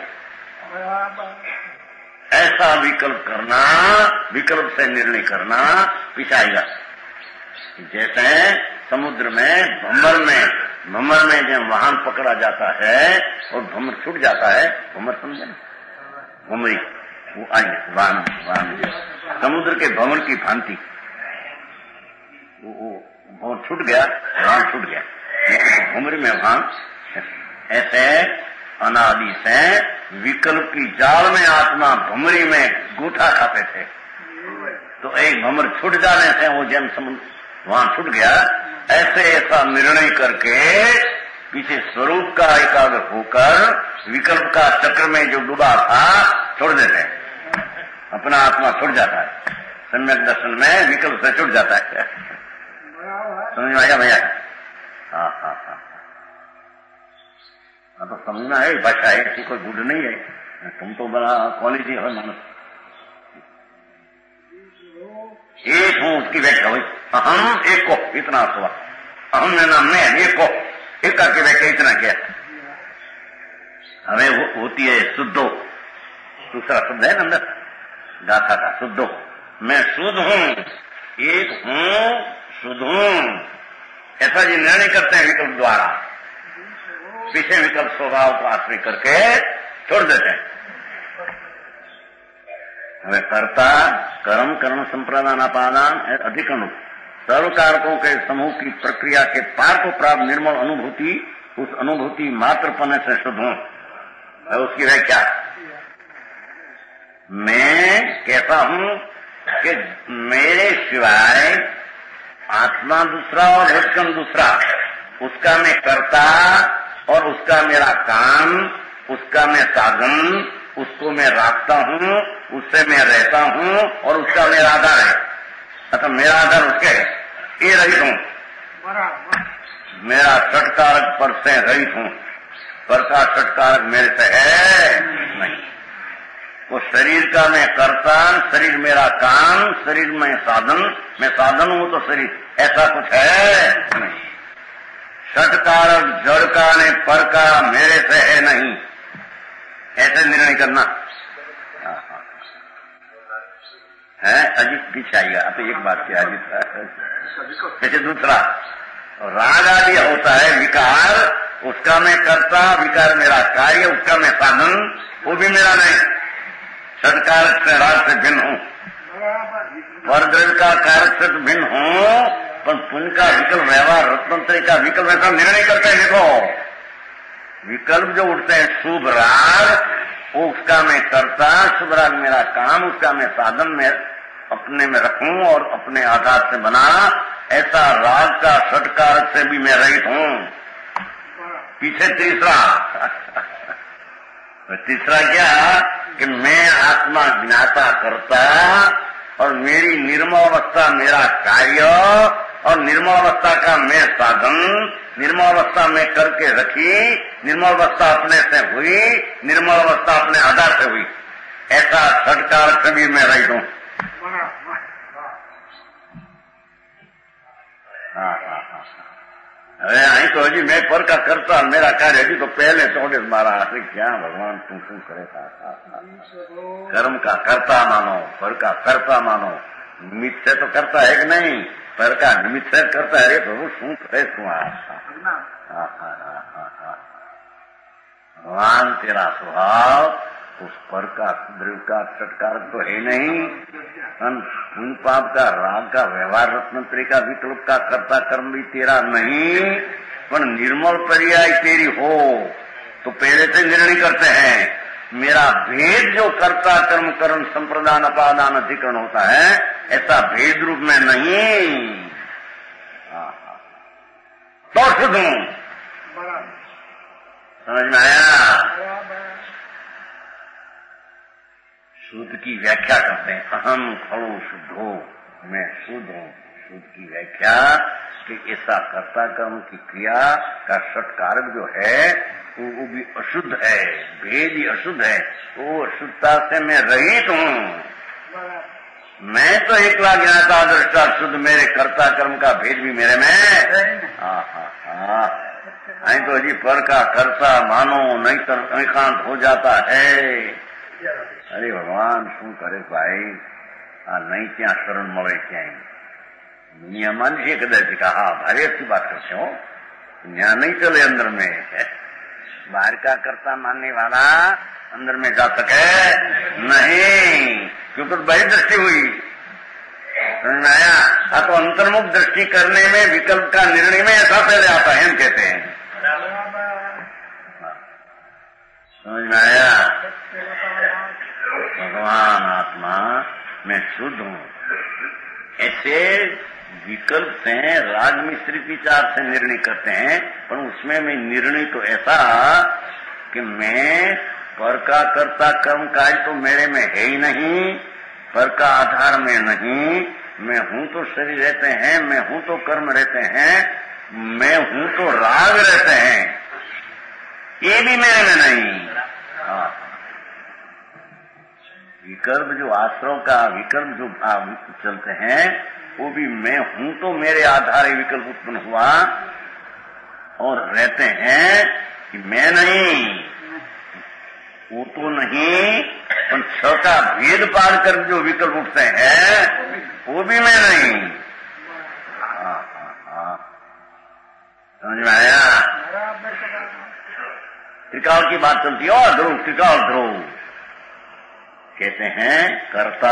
ऐसा विकल्प करना, विकल्प से निर्णय करना पिछाएगा। जैसे समुद्र में भंवर में भंवर में जब वाहन पकड़ा जाता है और भंवर छूट जाता है, भंवर समझे ना, भंवरी वो आई वाहन वाहन समुद्र के भंवर की भांति, वो, वो भंवर छूट गया, वाहन छूट गया, भंवरी में वाहन। ऐसे अनादि से विकल्प की जाल में आत्मा भंवरी में गूठा खाते थे, तो एक भंवर छूट जाने से वो जन समुद्र वहां छूट गया। ऐसे ऐसा निर्णय करके पीछे स्वरूप का एकाग्र होकर विकल्प का चक्र में जो डूबा था छोड़ देते हैं, अपना आत्मा छूट जाता है। सम्यक दर्शन में विकल्प से छूट जाता है। समझ में आया भैया? हाँ हाँ हाँ हाँ, तो समझना है भाषा है, ऐसी कोई गुड नहीं है। तुम तो बड़ा क्वालिटी हो मानस। एक हूं उसकी व्याख्या हुई, अहम एक को इतना हुआ। अहम में नाम मैं एक को एक करके व्याख्या इतना किया। हमें हो, होती है शुद्धो, दूसरा शब्द है ना अंदर गाथा का शुद्धो। मैं शुद्ध हूं, एक हूं, शुद्ध हूं, ऐसा जी निर्णय करते हैं विकल्प द्वारा। पीछे विकल्प स्वभाव को आश्रय करके छोड़ देते हैं। वे कर्ता कर्म करण संप्रदान अपादान अधिकरण सर्व कारकों के समूह की प्रक्रिया के पार को प्राप्त निर्मल अनुभूति, उस अनुभूति मात्र पने से शुद्ध हूं। उसकी व्याख्या, मैं कहता हूं कि मेरे सिवाय आत्मा दूसरा और भटकन दूसरा, उसका मैं कर्ता और उसका मेरा काम, उसका मैं साधन, उसको मैं राखता हूं, उससे मैं रहता हूं और उसका मेरा आधार है। अतः मेरा आधार उसके है, ये रहित हूं। मेरा षटकारक पर से रहित हूं, पर का षटकारक मेरे से है नहीं। वो शरीर का मैं कर्ता, शरीर मेरा काम, शरीर में साधन, मैं साधन हूं तो शरीर, ऐसा कुछ है नहीं। षटकारक जड़ का ने पर का मेरे से है नहीं, ऐसे निर्णय करना है। अजीत पीछे आएगा। अब एक बात क्या अजीत, जैसे दूसरा राग आदि होता है विकार, उसका मैं करता, विकार मेरा कार्य, उसका मैं साधन, वो भी मेरा नहीं। षटकारक से राग से भिन्न हूं, पर द्रव्य का कारक से तो भिन्न हूं, पर पुण्य का विकल्प व्यवहार रत्नंतरी का विकल्प ऐसा निर्णय करते हैं। देखो विकल्प जो उठते हैं शुभ राग, वो उसका मैं करता, शुभ राग मेरा काम, उसका मैं साधन में अपने में रखूं और अपने आधार से बना, ऐसा राग का षटकारक से भी मैं रहित हूं। पीछे तीसरा तीसरा क्या कि मैं आत्मा ज्ञाता करता और मेरी निर्मल अवस्था मेरा कार्य और निर्मल अवस्था का मैं साधन, निर्मल अवस्था में करके रखी, निर्मल अवस्था अपने से हुई, निर्मल अवस्था अपने आधार से हुई, ऐसा षटकार से भी मैं रही हूं। हाँ हाँ हाँ अरे आई तो हजी मैं पर का करता मेरा कार्य हजी तो पहले चौड़े मारा। अरे क्या भगवान तुम शू करे था? कर्म का करता मानो, पर का करता मानो, निमित्त से तो करता है कि नहीं, पर का निमित्त से करता है। प्रभु शू करे तू? भगवान तेरा स्वभाव उस पर का द्रव्य का षटकार तो है नहीं, पुण्य पाप का राग का व्यवहार रत्नत्री का विकल्प का कर्ता कर्म भी तेरा नहीं, पर निर्मल पर्याय तेरी हो तो पहले से निर्णय करते हैं। मेरा भेद जो कर्ता कर्म करण संप्रदान अपादान अधिकरण होता है, ऐसा भेद रूप में नहीं। तो शुद्ध हूं, समझ में आया? शुद्ध की व्याख्या करते हैं, अहम खड़ो शुद्धो, मैं शुद्ध हूं। शुद्ध की व्याख्या कि ऐसा कर्ता कर्म की क्रिया का षटकारक जो है वो, वो भी अशुद्ध है, भेद ही अशुद्ध है, वो अशुद्धता से मैं रहित हूं। मैं तो एकला ज्ञाता दृष्टा शुद्ध, मेरे कर्ता कर्म का भेद भी मेरे में। हाँ हाँ हाँ आई तो जी पर का कर्ता मानो नहीं तो एकांत हो जाता है। अरे भगवान शू करे भाई? आ नहीं क्या शरण મળે ક્યાંય નિયમન છે કદાચ कहा भारी अच्छी बात करते हो, यहाँ नहीं चले अंदर में। बाहर का कर्ता मानने वाला अंदर में जा सके नहीं, क्योंकि बड़ी दृष्टि हुई। समझ में आया? हाँ तो अंतर्मुख दृष्टि करने में विकल्प का निर्णय में ऐसा पहले आता है, हम कहते हैं। समझ में आया? भगवान आत्मा मैं शुद्ध हूं, ऐसे विकल्प से राग मिश्रित विचार से निर्णय करते हैं, पर उसमें मैं निर्णय तो ऐसा कि मैं पर का कर्ता कर्म कार्य तो मेरे में है ही नहीं, पर का आधार में नहीं, मैं हूं तो शरीर रहते हैं, मैं हूं तो कर्म रहते हैं, मैं हूं तो राग रहते हैं, ये भी मेरे में नहीं। हाँ, विकल्प जो आश्रव का विकल्प जो चलते हैं वो भी मैं हूं तो मेरे आधार विकल्प उत्पन्न हुआ और रहते हैं कि मैं नहीं, वो तो नहीं, पर छ का भेद पार कर जो विकल्प उठते हैं वो भी मैं नहीं। हाँ हाँ हाँ, समझ में आया? त्रिकाल की बात चलती है, और ध्रुव त्रिकाल ध्रुव कहते हैं कर्ता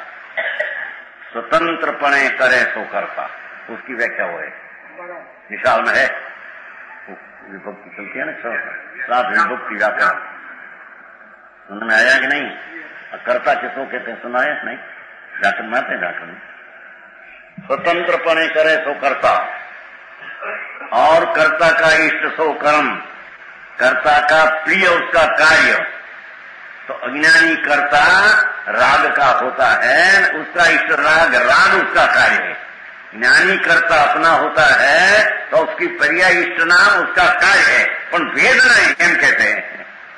स्वतंत्रपणे करे सो कर्ता, उसकी व्याख्या वो है विशाल में है, विभक्ति चलती है ना, सात विभक्ति व्याख्या समझ में आया कि नहीं? कर्ता किसको कहते हैं सुना है नहीं? व्याकरण में आते हैं, व्याकरण स्वतंत्रपणे करे सो कर्ता, और कर्ता का इष्ट सो कर्म, कर्ता का प्रिय उसका कार्य। तो अज्ञानी कर्ता राग का होता है, उसका इष्ट राग, राग उसका कार्य है। ज्ञानी कर्ता अपना होता है तो उसकी पर्याय इष्ट नाम उसका कार्य है, पर भेद नहीं, एम कहते हैं।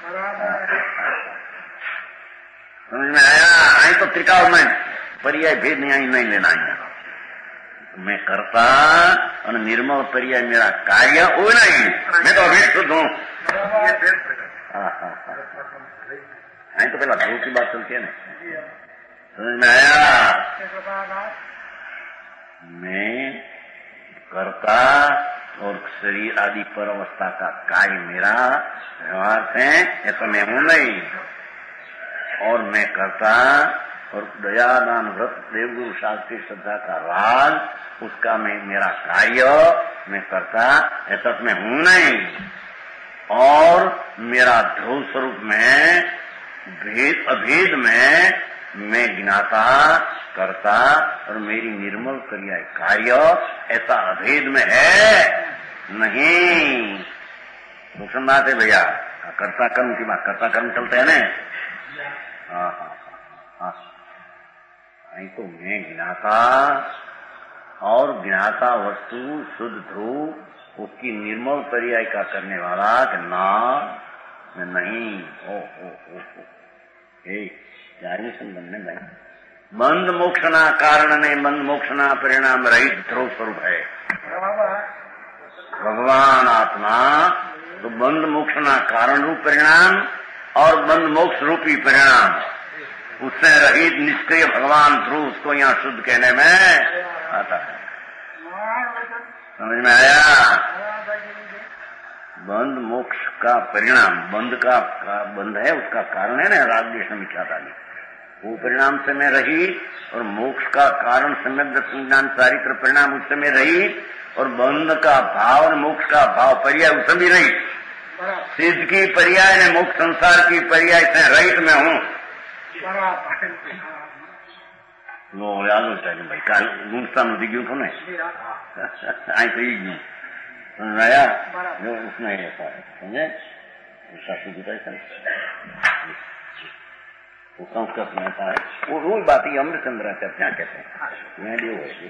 समझ में आया? आई तो त्रिकाल में पर्याय भेद नहीं आई, नहीं लेना है। मैं करता और निर्मल पर्याय मेरा कार्य वो नहीं, मैं तो अभेद शुद्ध हूं। नहीं तो पहला ध्रुव की बात चलती है ना, समझ में आया? मैं कर्ता और शरीर आदि पर अवस्था का कार्य मेरा व्यवहार है, ऐसा मैं हूं नहीं। और मैं करता और दया दान व्रत देवगुरु शास्त्री श्रद्धा का राग उसका मैं मेरा कार्य मैं करता, ऐसा तो मैं हूं नहीं। और मेरा ध्रुव स्वरूप में भेद अभेद में मैं ज्ञाता करता और मेरी निर्मल क्रिया कार्य ऐसा अभेद में है नहीं। दूसरी बात है भैया, कर्ता कर्म की बात, कर्ता कर्म चलते हैं ना। हाँ हाँ हाँ, नहीं तो मैं ज्ञाता और ज्ञाता वस्तु शुद्ध ध्रुव उसकी निर्मल पर्याय का करने वाला कि ना मैं नहीं। ओ ओ ओ ओ जारी संबंध में नहीं। बंद मोक्षना कारण ने बंद मोक्षना परिणाम रहित ध्रुव स्वरूप है भगवान आत्मा। तो बंद मोक्षना कारण रूप परिणाम और बंद मोक्ष रूपी परिणाम उससे रहित निष्क्रिय भगवान ध्रुव उसको यहाँ शुद्ध कहने में आता है। समझ में आया? बंद मोक्ष का परिणाम, बंद का, का बंद है उसका कारण है ना राग द्वेष मिथ्याता में, वो परिणाम से मैं रही। और मोक्ष का कारण सम्यक ज्ञान चारित्र परिणाम उससे मैं रही। और बंद का भाव और मोक्ष का भाव पर्याय उससे भी रही। सिद्ध की पर्याय ने मोक्ष संसार की पर्याय से रहित में हूँ। लो याद हो चाहिए भाई, काल गुमस्ता में दिग्यू को नहीं आई तो ही समझाया जो उसमें ऐसा है, समझे? वो संस्कृत में ऐसा है, वो रोज बात ही अमृतचंद्र क्या कहते हैं मैं भी वो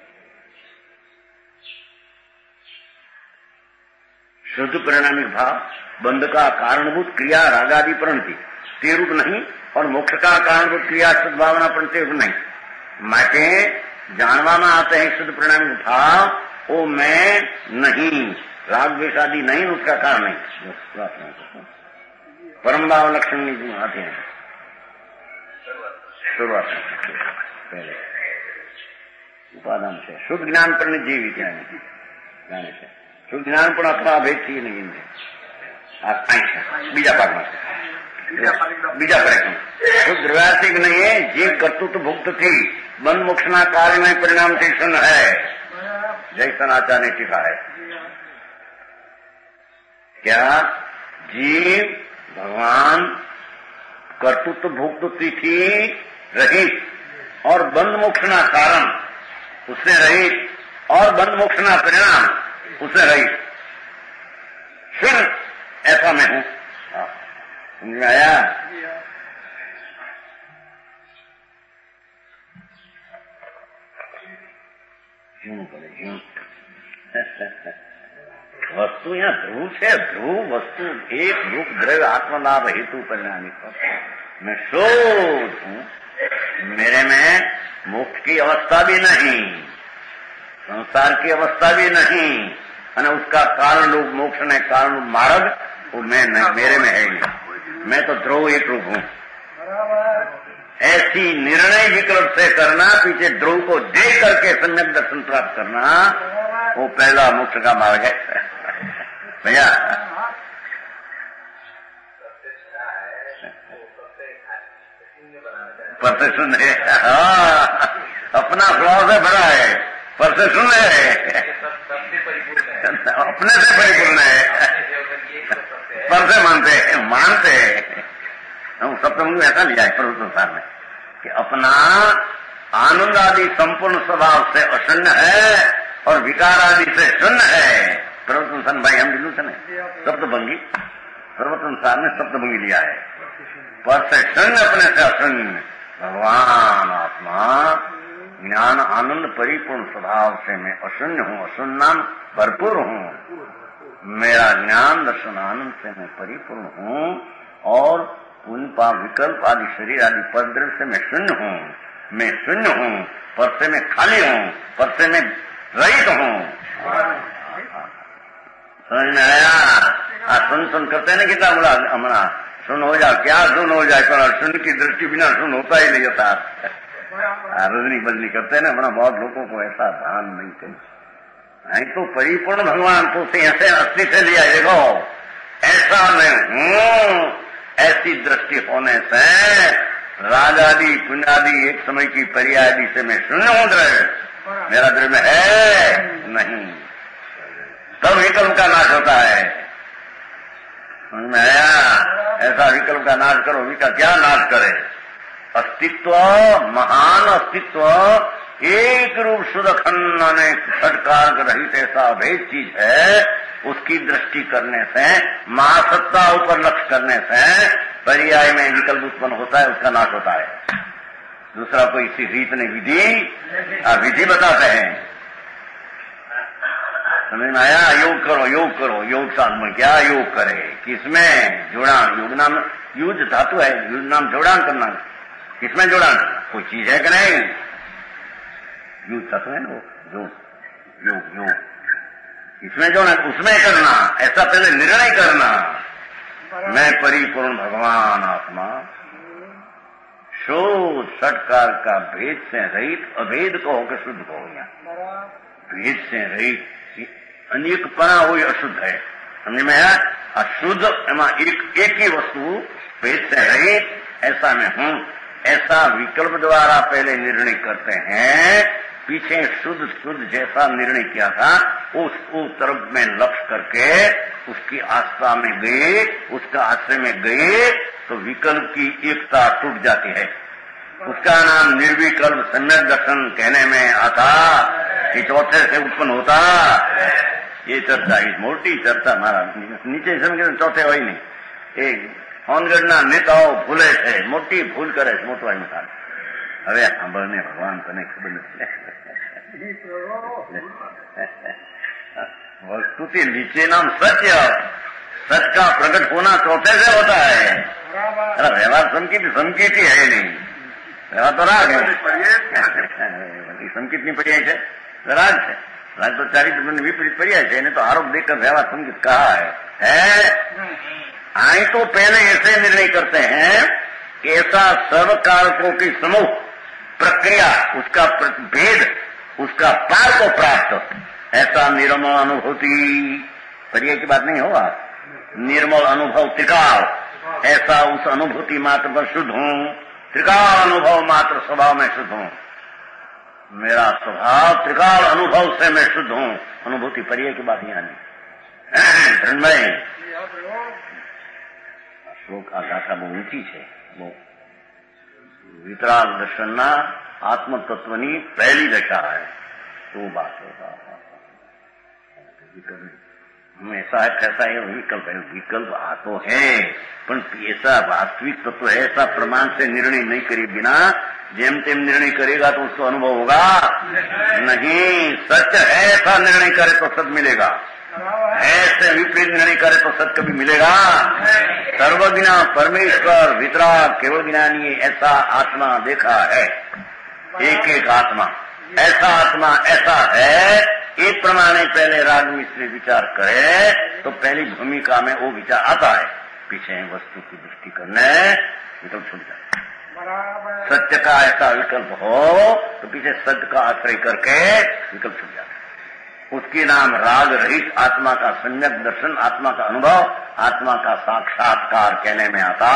शुद्ध परिणामिक भाव बंध का कारणभूत क्रिया रागादि प्रणति ते रूप नहीं और मोक्ष का कारणभूत क्रिया सद्भावना प्रणति रूप नहीं। माटे जानवा में आते हैं शुद्ध परिणामिक भाव वो मैं नहीं, राग द्वेष आदि नहीं, उसका कारण नहीं। परम भाव लक्षण आते हैं शुरुआत पहले उपादान से शुद्ध ज्ञान पर जीवित जाने से शुद्ध ज्ञान पर अपना अभेद थी नहीं बीजा पाठ में बीजा कार्यक्रम शुद्ध द्रव्यासिक नहीं है, जीव कर्तृत्व भुक्त थी बंद मोक्षना कार्य में परिणाम से सन है। जैसन आचार्य ने टिका है क्या जीव भगवान कर्तृत्व भुक्त थी रहित और बंद मोक्षना कारण उससे रहित और बंद मोक्ष ना परिणाम उससे रहित फिर ऐसा मैं हूं। समझ में आया? क्यों बोले क्यों? वस्तु यहाँ ध्रुव से ध्रुव वस्तु एक रूप द्रव्य आत्मलाभ हेतु परिणामी मैं शोध हूं। मेरे में मोक्ष की अवस्था भी नहीं, संसार की अवस्था भी नहीं, और उसका कारण रूप मोक्ष ने कारण रूप मार्ग वो मैं नहीं, मेरे में है ही। मैं तो ध्रुव एक रूप हूं। ऐसी निर्णय विकल्प से करना, पीछे ध्रुव को देख करके सम्यक दर्शन प्राप्त करना, वो पहला मोक्ष का मार्ग है भैया। पर से सुन है, हाँ अपना स्वभाव से भरा है, पर से सुन है, अपने से परिपूर्ण है, पर से मानते मानते हम सप्तम ऐसा लिया है प्रभु संसार में कि अपना आनंद आदि संपूर्ण स्वभाव से अशून्य है और विकार आदि से शून्य है। प्रभु संसार भाई हम विलूषण है, सप्तभंगी प्रभु संसार में सप्तभंगी लिया है। पर से शून्य अपने से अशून्य भगवान आत्मा ज्ञान आनंद परिपूर्ण स्वभाव से मैं अशून्य हूँ, अशून्य भरपूर हूँ। मेरा ज्ञान दर्शन आनंद से मैं परिपूर्ण हूँ और उन पाप विकल्प आदि शरीर आदि परद्रव्य से मैं शून्य हूँ। मैं शून्य हूँ, पर से मैं खाली हूँ, पर से मैं रहित हूँ। समझ में आया? सुन सुन करते ना कितना बोला हमारा सुन हो जाए, क्या सुन हो जाए, पर शून्य की दृष्टि बिना सुन होता ही नहीं होता। रजनी बदली करते ना, बड़ा बहुत लोगों को ऐसा ध्यान नहीं कहीं तो परिपूर्ण भगवान तो से ऐसे अस्थि से लिया। देखो ऐसा मैं हूँ, ऐसी दृष्टि होने से राजादि पुण्यादि एक समय की पर्यादि से मैं शून्य हूं। द्रव्य मेरा द्रव्य है नहीं, तब विकल्प का नाश होता है। समझ में आया? ऐसा विकल्प का नाश करो, विकल्प क्या नाश करे? अस्तित्व महान अस्तित्व एक रूप शुद्ध खंड अनेक षटकार रहित ऐसा अभेद चीज है। उसकी दृष्टि करने से, महासत्ता ऊपर लक्ष्य करने से पर्याय में विकल्प उत्पन्न होता है, उसका नाश होता है। दूसरा कोई इसी रीत ने विधि विधि बताते हैं। समझ में आया? योग करो, योग करो, योग साधन क्या योग करे? किसमें? जुड़ान। योग नाम युज धातु है, युज नाम जुड़ान करना। किसमें जुड़ान? कोई चीज है कि नहीं? युज धातु है ना वो, योग योग योग इसमें जो है उसमें करना, ऐसा पहले निर्णय करना। मैं परिपूर्ण भगवान आत्मा शोध षटकार का भेद से रहित, अभेद को होकर शुद्ध को हो गया। भेद से रहित अनेक पना हुई अशुद्ध है। समझ में आया? अशुद्ध एक एक ही वस्तु भेद से रहित ऐसा मैं हूं। ऐसा विकल्प द्वारा पहले निर्णय करते हैं। पीछे शुद्ध शुद्ध जैसा निर्णय किया था उस उस तरफ में लक्ष्य करके उसकी आस्था में गए, उसका आश्रय में गए तो विकल्प की एकता टूट जाती है। उसका नाम निर्विकल्प सम्यक दर्शन कहने में आता कि चौथे से उत्पन्न होता। ये चर्चा इस मोटी चर्चा मारा नीचे समझे चौथे वही नहीं। एक होनगढ़ना नेताओं भूले थे, मोटी भूल करे मोटवाई में હવે સાંભળને ભગવાન તને ખબર નથી। वस्तु के नीचे नाम सत्य, सच का प्रकट होना चौथे से होता है। अरे व्यवहार संकेत संकेत ही है नहीं, व्यवहार तो राग है। संकेत नहीं पर्याय है, राग है। राग तो चारित्र विपरीत पर्याय है, नहीं तो आरोप देकर व्यवहार संकेत कहा है, है? आई तो पहले ऐसे निर्णय करते हैं कि ऐसा सर्व कारकों की समूह प्रक्रिया, उसका भेद, उसका पार को प्राप्त, ऐसा निर्मल अनुभूति, पर्याय की बात नहीं होगा, निर्मल अनुभव त्रिकाल, ऐसा उस अनुभूति मात्र पर शुद्ध हूं। त्रिकाल अनुभव मात्र स्वभाव में शुद्ध हूं। मेरा स्वभाव त्रिकाल अनुभव से मैं शुद्ध हूं। अनुभूति पर्याय की बात यहाँ नहीं। धनमय श्लोक आ गाथा બહુ ઊંચી છે। બહુ વિતરાગ દર્શનના આત્મ તત્વની પહેલી દશા है। तो बात होगा। हम ऐसा है कैसा है विकल्प है, विकल्प आ तो है पण ऐसा वास्तविक तत्व तो ऐसा प्रमाण से निर्णय नहीं करे बिना जेम तेम निर्णय करेगा तो उसको अनुभव होगा नहीं। सत्य है ऐसा निर्णय करे तो सत्य मिलेगा, ऐसे विपरीत निर्णय करे तो सत्य कभी मिलेगा। सर्वज्ञ परमेश्वर वितराग केवल ज्ञानी ऐसा आत्मा देखा है, एक एक आत्मा ऐसा आत्मा ऐसा है। एक प्रमाणे पहले राग मिस्त्री विचार करे तो पहली भूमिका में वो विचार आता है, पीछे वस्तु की दृष्टि करने विकल्प छूट जाए। सत्य का ऐसा विकल्प हो तो पीछे सत्य का आश्रय करके विकल्प छूट जाता है। उसके नाम राग रहित आत्मा का सम्यक दर्शन, आत्मा का अनुभव, आत्मा का साक्षात्कार कहने में आता।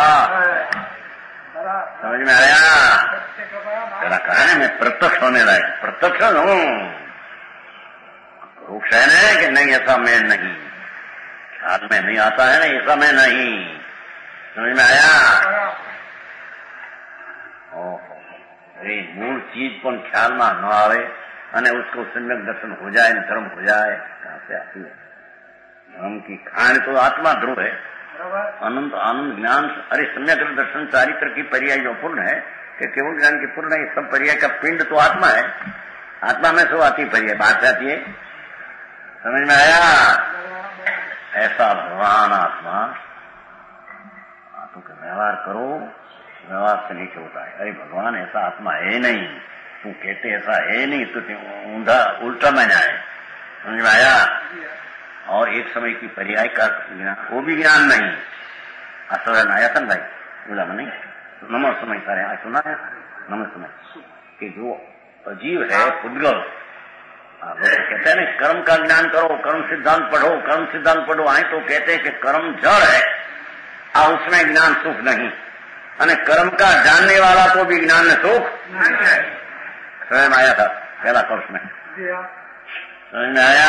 समझ में आया? तेरा कहने में प्रत्यक्ष होने लायक, प्रत्यक्ष हूं रूक्षण है कि नहीं ऐसा मैं नहीं, ख्याल में नहीं आता है ना ऐसा मैं नहीं। समझ में आया? ओहो, अरे मूल चीज पर ख्याल में न आवे અને उसको सम्यक दर्शन हो जाए, धर्म हो जाए, कहां से आती है धर्म की खान? तो आत्मा ध्रुव है, अनंत आनंद ज्ञान। अरे सम्यक दर्शन चारित्र की पर्याय जो पूर्ण है कि केवल ज्ञान की पूर्ण है, सब पर्याय का पिंड तो आत्मा है। आत्मा में सो आती पर्याय बात आती है। समझ में आया? ऐसा भगवान आत्मा आत्मा का व्यवहार करो, व्यवहार से नीचे होता है। अरे भगवान ऐसा आत्मा है नहीं, तू कहते ऐसा है नहीं तो ऊंधा उल्टा में जाए। समझ में आया? और एक समय की पर्याय का ज्ञान, वो भी ज्ञान नहीं। असर आया था भाई बोला मैं नहीं नमः समय सारे आज सुना है नमः समय कि जो अजीव है पुद्गल कहते हैं ना कर्म का ज्ञान करो, कर्म सिद्धांत पढ़ो, कर्म सिद्धांत पढ़ो आए तो कहते हैं कि कर्म जड़ है और उसमें ज्ञान सुख नहीं, અને कर्म का जानने वाला को भी ज्ञान में सुख समझ में आया था पहला कोर्स में। समझ में आया?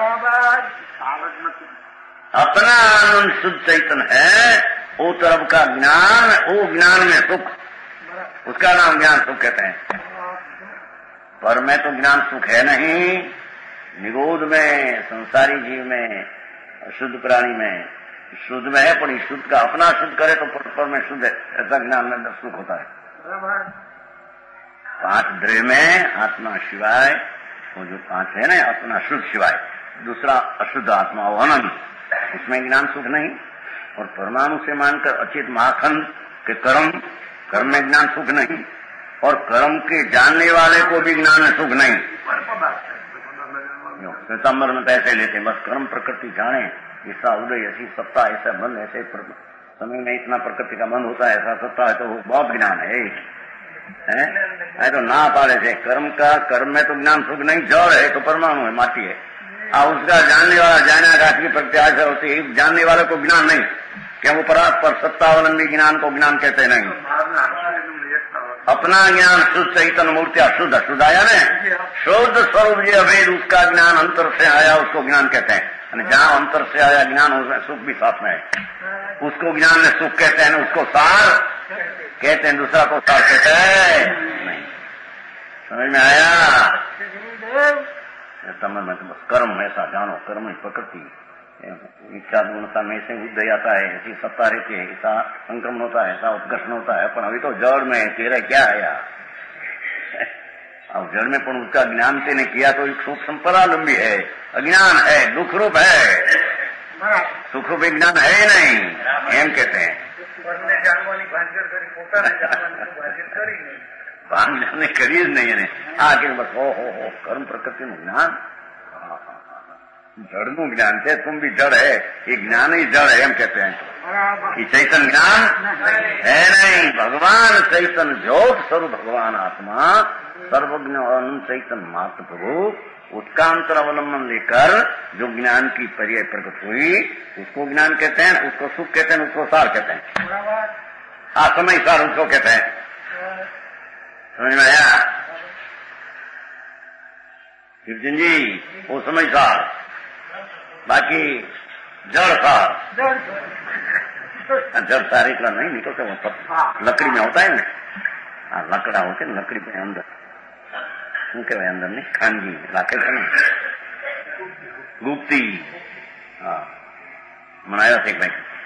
अपना आनंद शुद्ध चैतन्य है, वो तरफ का ज्ञान, वो ज्ञान में सुख, उसका नाम ज्ञान सुख कहते हैं। पर में तो ज्ञान सुख है नहीं। निगोद में, संसारी जीव में, शुद्ध प्राणी में शुद्ध में है, पर शुद्ध का अपना शुद्ध करे तो पर में शुद्ध है, ऐसा ज्ञान में सुख होता है। पांच द्रव्य में आत्मा शिवाय, वो जो पांच है ना अपना शुद्ध शिवाय, दूसरा अशुद्ध आत्मा वो अनंत, उसमें ज्ञान सुख नहीं। और परमाणु से मानकर अचित महाखंड के कर्म, कर्म में ज्ञान सुख नहीं, और कर्म के जानने वाले को भी ज्ञान में सुख नहीं। सितंबर में पैसे लेते हैं, बस कर्म प्रकृति जाने, ऐसा उदय, ऐसी सत्ता, ऐसा बंद, ऐसे समय में इतना प्रकृति का बंद होता है, ऐसा सत्ता है, तो वो बहुत ज्ञान है, है तो ना पाड़े से कर्म का, कर्म में तो ज्ञान सुख नहीं, जड़ है तो परमाणु है, माटी है, और उसका जानने वाला जाना राशि प्रत्याशा होती है, जानने वाले को ज्ञान नहीं, क्या वो परात्पर सत्तावलंबी ज्ञान को ज्ञान कहते नहीं। अपना ज्ञान शुद्ध चैतन्य मूर्ति शुद्ध शुद्ध आया ना, शुद्ध स्वरूप जी अभेद, उसका ज्ञान अंतर से आया, उसको ज्ञान कहते हैं। जहाँ अंतर से आया ज्ञान, उसमें सुख भी साथ में है, उसको ज्ञान में सुख कहते हैं, उसको सार कहते हैं, दूसरा को सार कहते हैं नहीं। समझ में आया? समझ में तो बस कर्म ऐसा जानो, कर्म ही प्रकृति, इच्छा गुणता में से उदय आता है, ऐसी सत्ता रहती है, ऐसा संक्रमण होता है, ऐसा उत्कर्षण होता है, पर अभी तो जड़ में तेरा क्या आया? अब जड़ में पण उसका ज्ञान तेने किया तो एक सुख संपदा लंबी है, अज्ञान है, दुख रूप है, सुख रूप ज्ञान है नहीं, एम कहते हैं। भान जाने करी नहीं है आगे बस हो हो हो कर्म प्रकृति में ज्ञान, जड़ નું ज्ञान છે, तुम भी जड़ है, ये ज्ञान ही जड़ है, हम कहते हैं कि चैतन्य ज्ञान है नहीं। भगवान चैतन्य ज्योत स्वरूप भगवान आत्मा सर्वज्ञ और चैतन्य मात्र प्रभु, उसका अंतर अवलंबन लेकर जो ज्ञान की पर्याय प्रकट हुई, उसको ज्ञान कहते हैं, उसको सुख कहते हैं, उसको सार कहते हैं। हाँ समय सार उसको कहते हैं। समझ में आया? शिवजन जी वो समय सार, बाकी जड़ सार, जड़ सार इतना नहीं निकलते, वो लकड़ी में होता है ना, हाँ लकड़ा होते लकड़ी पे अंदर શું કહેવાય અંદર ની ખાનગી રાખે છે ને ગુપ્તી. હા મને આવ્યા છે એક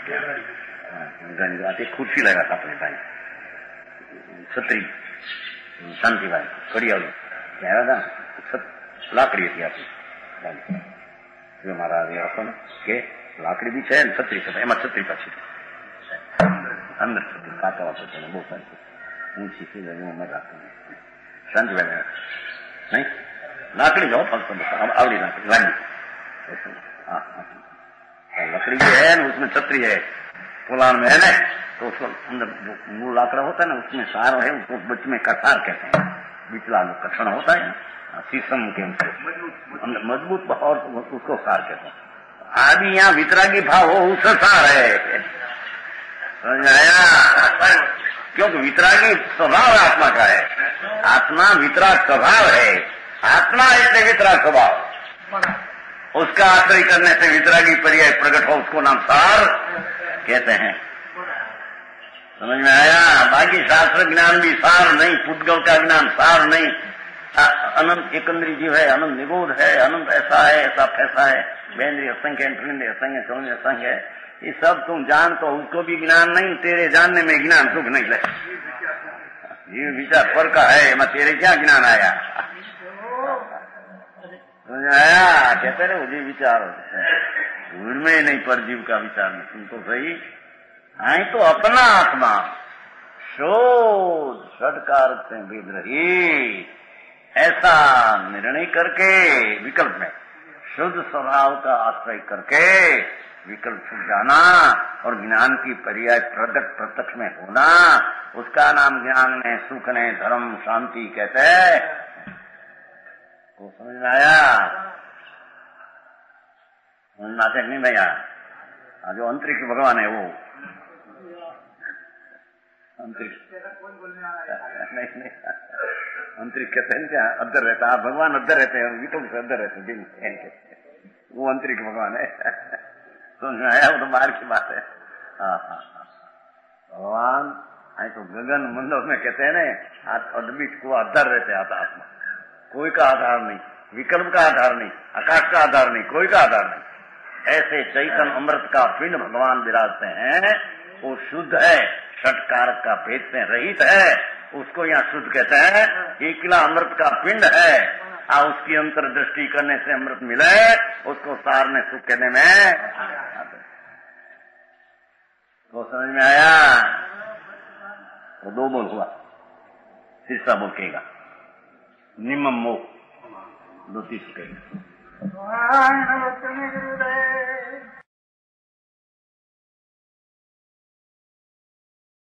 ભાઈ ખુરશી લાગ્યા હતા આપણે ભાઈ છત્રી શાંતિભાઈ કડિયાળું આવ્યા હતા. લાકડી હતી આપણી મારા હતો ને કે લાકડી બી છે ને છત્રી છે એમાં છત્રી પાછી અંદર છત્રી કાકા છે બહુ સારી ઊંચી છે અમે રાખી શાંતિભાઈ नहीं लाकड़ी जाओ फल तो आवड़ी लाकड़ी लागी हाँ लकड़ी जो है ना उसमें छतरी है पुलान में है ना तो उसको अंदर मूल लाकड़ा होता है ना उसमें सार है उसको बीच में कठार कहते हैं बिचला जो कठण होता है शीशम के अंदर मजबूत और उसको सार कहते हैं. आदि यहाँ वितरागी भाव हो उससे सार है समझ आया. क्योंकि वितरागी स्वभाव आत्मा का है. आत्मा वितराग स्वभाव है. आत्मा इसलिए वितराग स्वभाव उसका आश्रय करने से वितरागी पर्याय प्रकट हो उसको नाम सार कहते हैं. समझ में आया. बाकी शास्त्र ज्ञान भी सार नहीं. पुद्गल का ज्ञान सार नहीं. अनंत एकंदरी जीव है. अनंत निगोध है. अनंत ऐसा है ऐसा फैसा है. बेंद्री असंख्य इंद्रिय असंख्य चौन असंख्य है. ये सब तुम जान तो उसको भी ज्ञान नहीं. तेरे जानने में ज्ञान सुख नहीं ले. ये विचार पर का है. मैं तेरे क्या ज्ञान आया आया कहते रहे मुझे विचार भूल में नहीं पर जीव का विचार नहीं. तुम तो सही आई तो अपना आत्मा शोध षटकारक से भेद रही ऐसा निर्णय करके विकल्प में शुद्ध स्वभाव का आश्रय करके विकल्प छूट जाना और ज्ञान की पर्याय प्रकट प्रत्यक्ष में होना उसका नाम ज्ञान ने सुख ने धर्म शांति कहते हैं. तो समझ में आया. समझ में आते नहीं भैया. जो अंतरिक्ष भगवान है वो अंतरिक्ष नहीं नहीं अंतरिक्ष कहते हैं क्या अद्धर रहता है. भगवान अद्धर रहते हैं विकल्प से अद्धर रहते हैं. वो अंतरिक्ष भगवान है. समझ में आया. वो तो बाहर की बात है. हाँ हाँ भगवान आई तो गगन मंडल में कहते हैं ना अद्वित को अद्धर रहते हैं आत्मा. कोई का आधार नहीं. विकल्प का आधार नहीं. आकाश का आधार नहीं. कोई का आधार नहीं. ऐसे चैतन्य अमृत का पिंड भगवान विराजते हैं. वो शुद्ध है. षटकारक का भेद से रहित है. उसको यहाँ शुद्ध कहते हैं. एकला अमृत का पिंड है. आ उसकी अंतर्दृष्टि करने से अमृत मिले उसको सार ने सुख कहने में तो समझ में आया. वो दो बोल हुआ. तीसरा बोल कहेगा निमम मोह. दो तीस कहेगा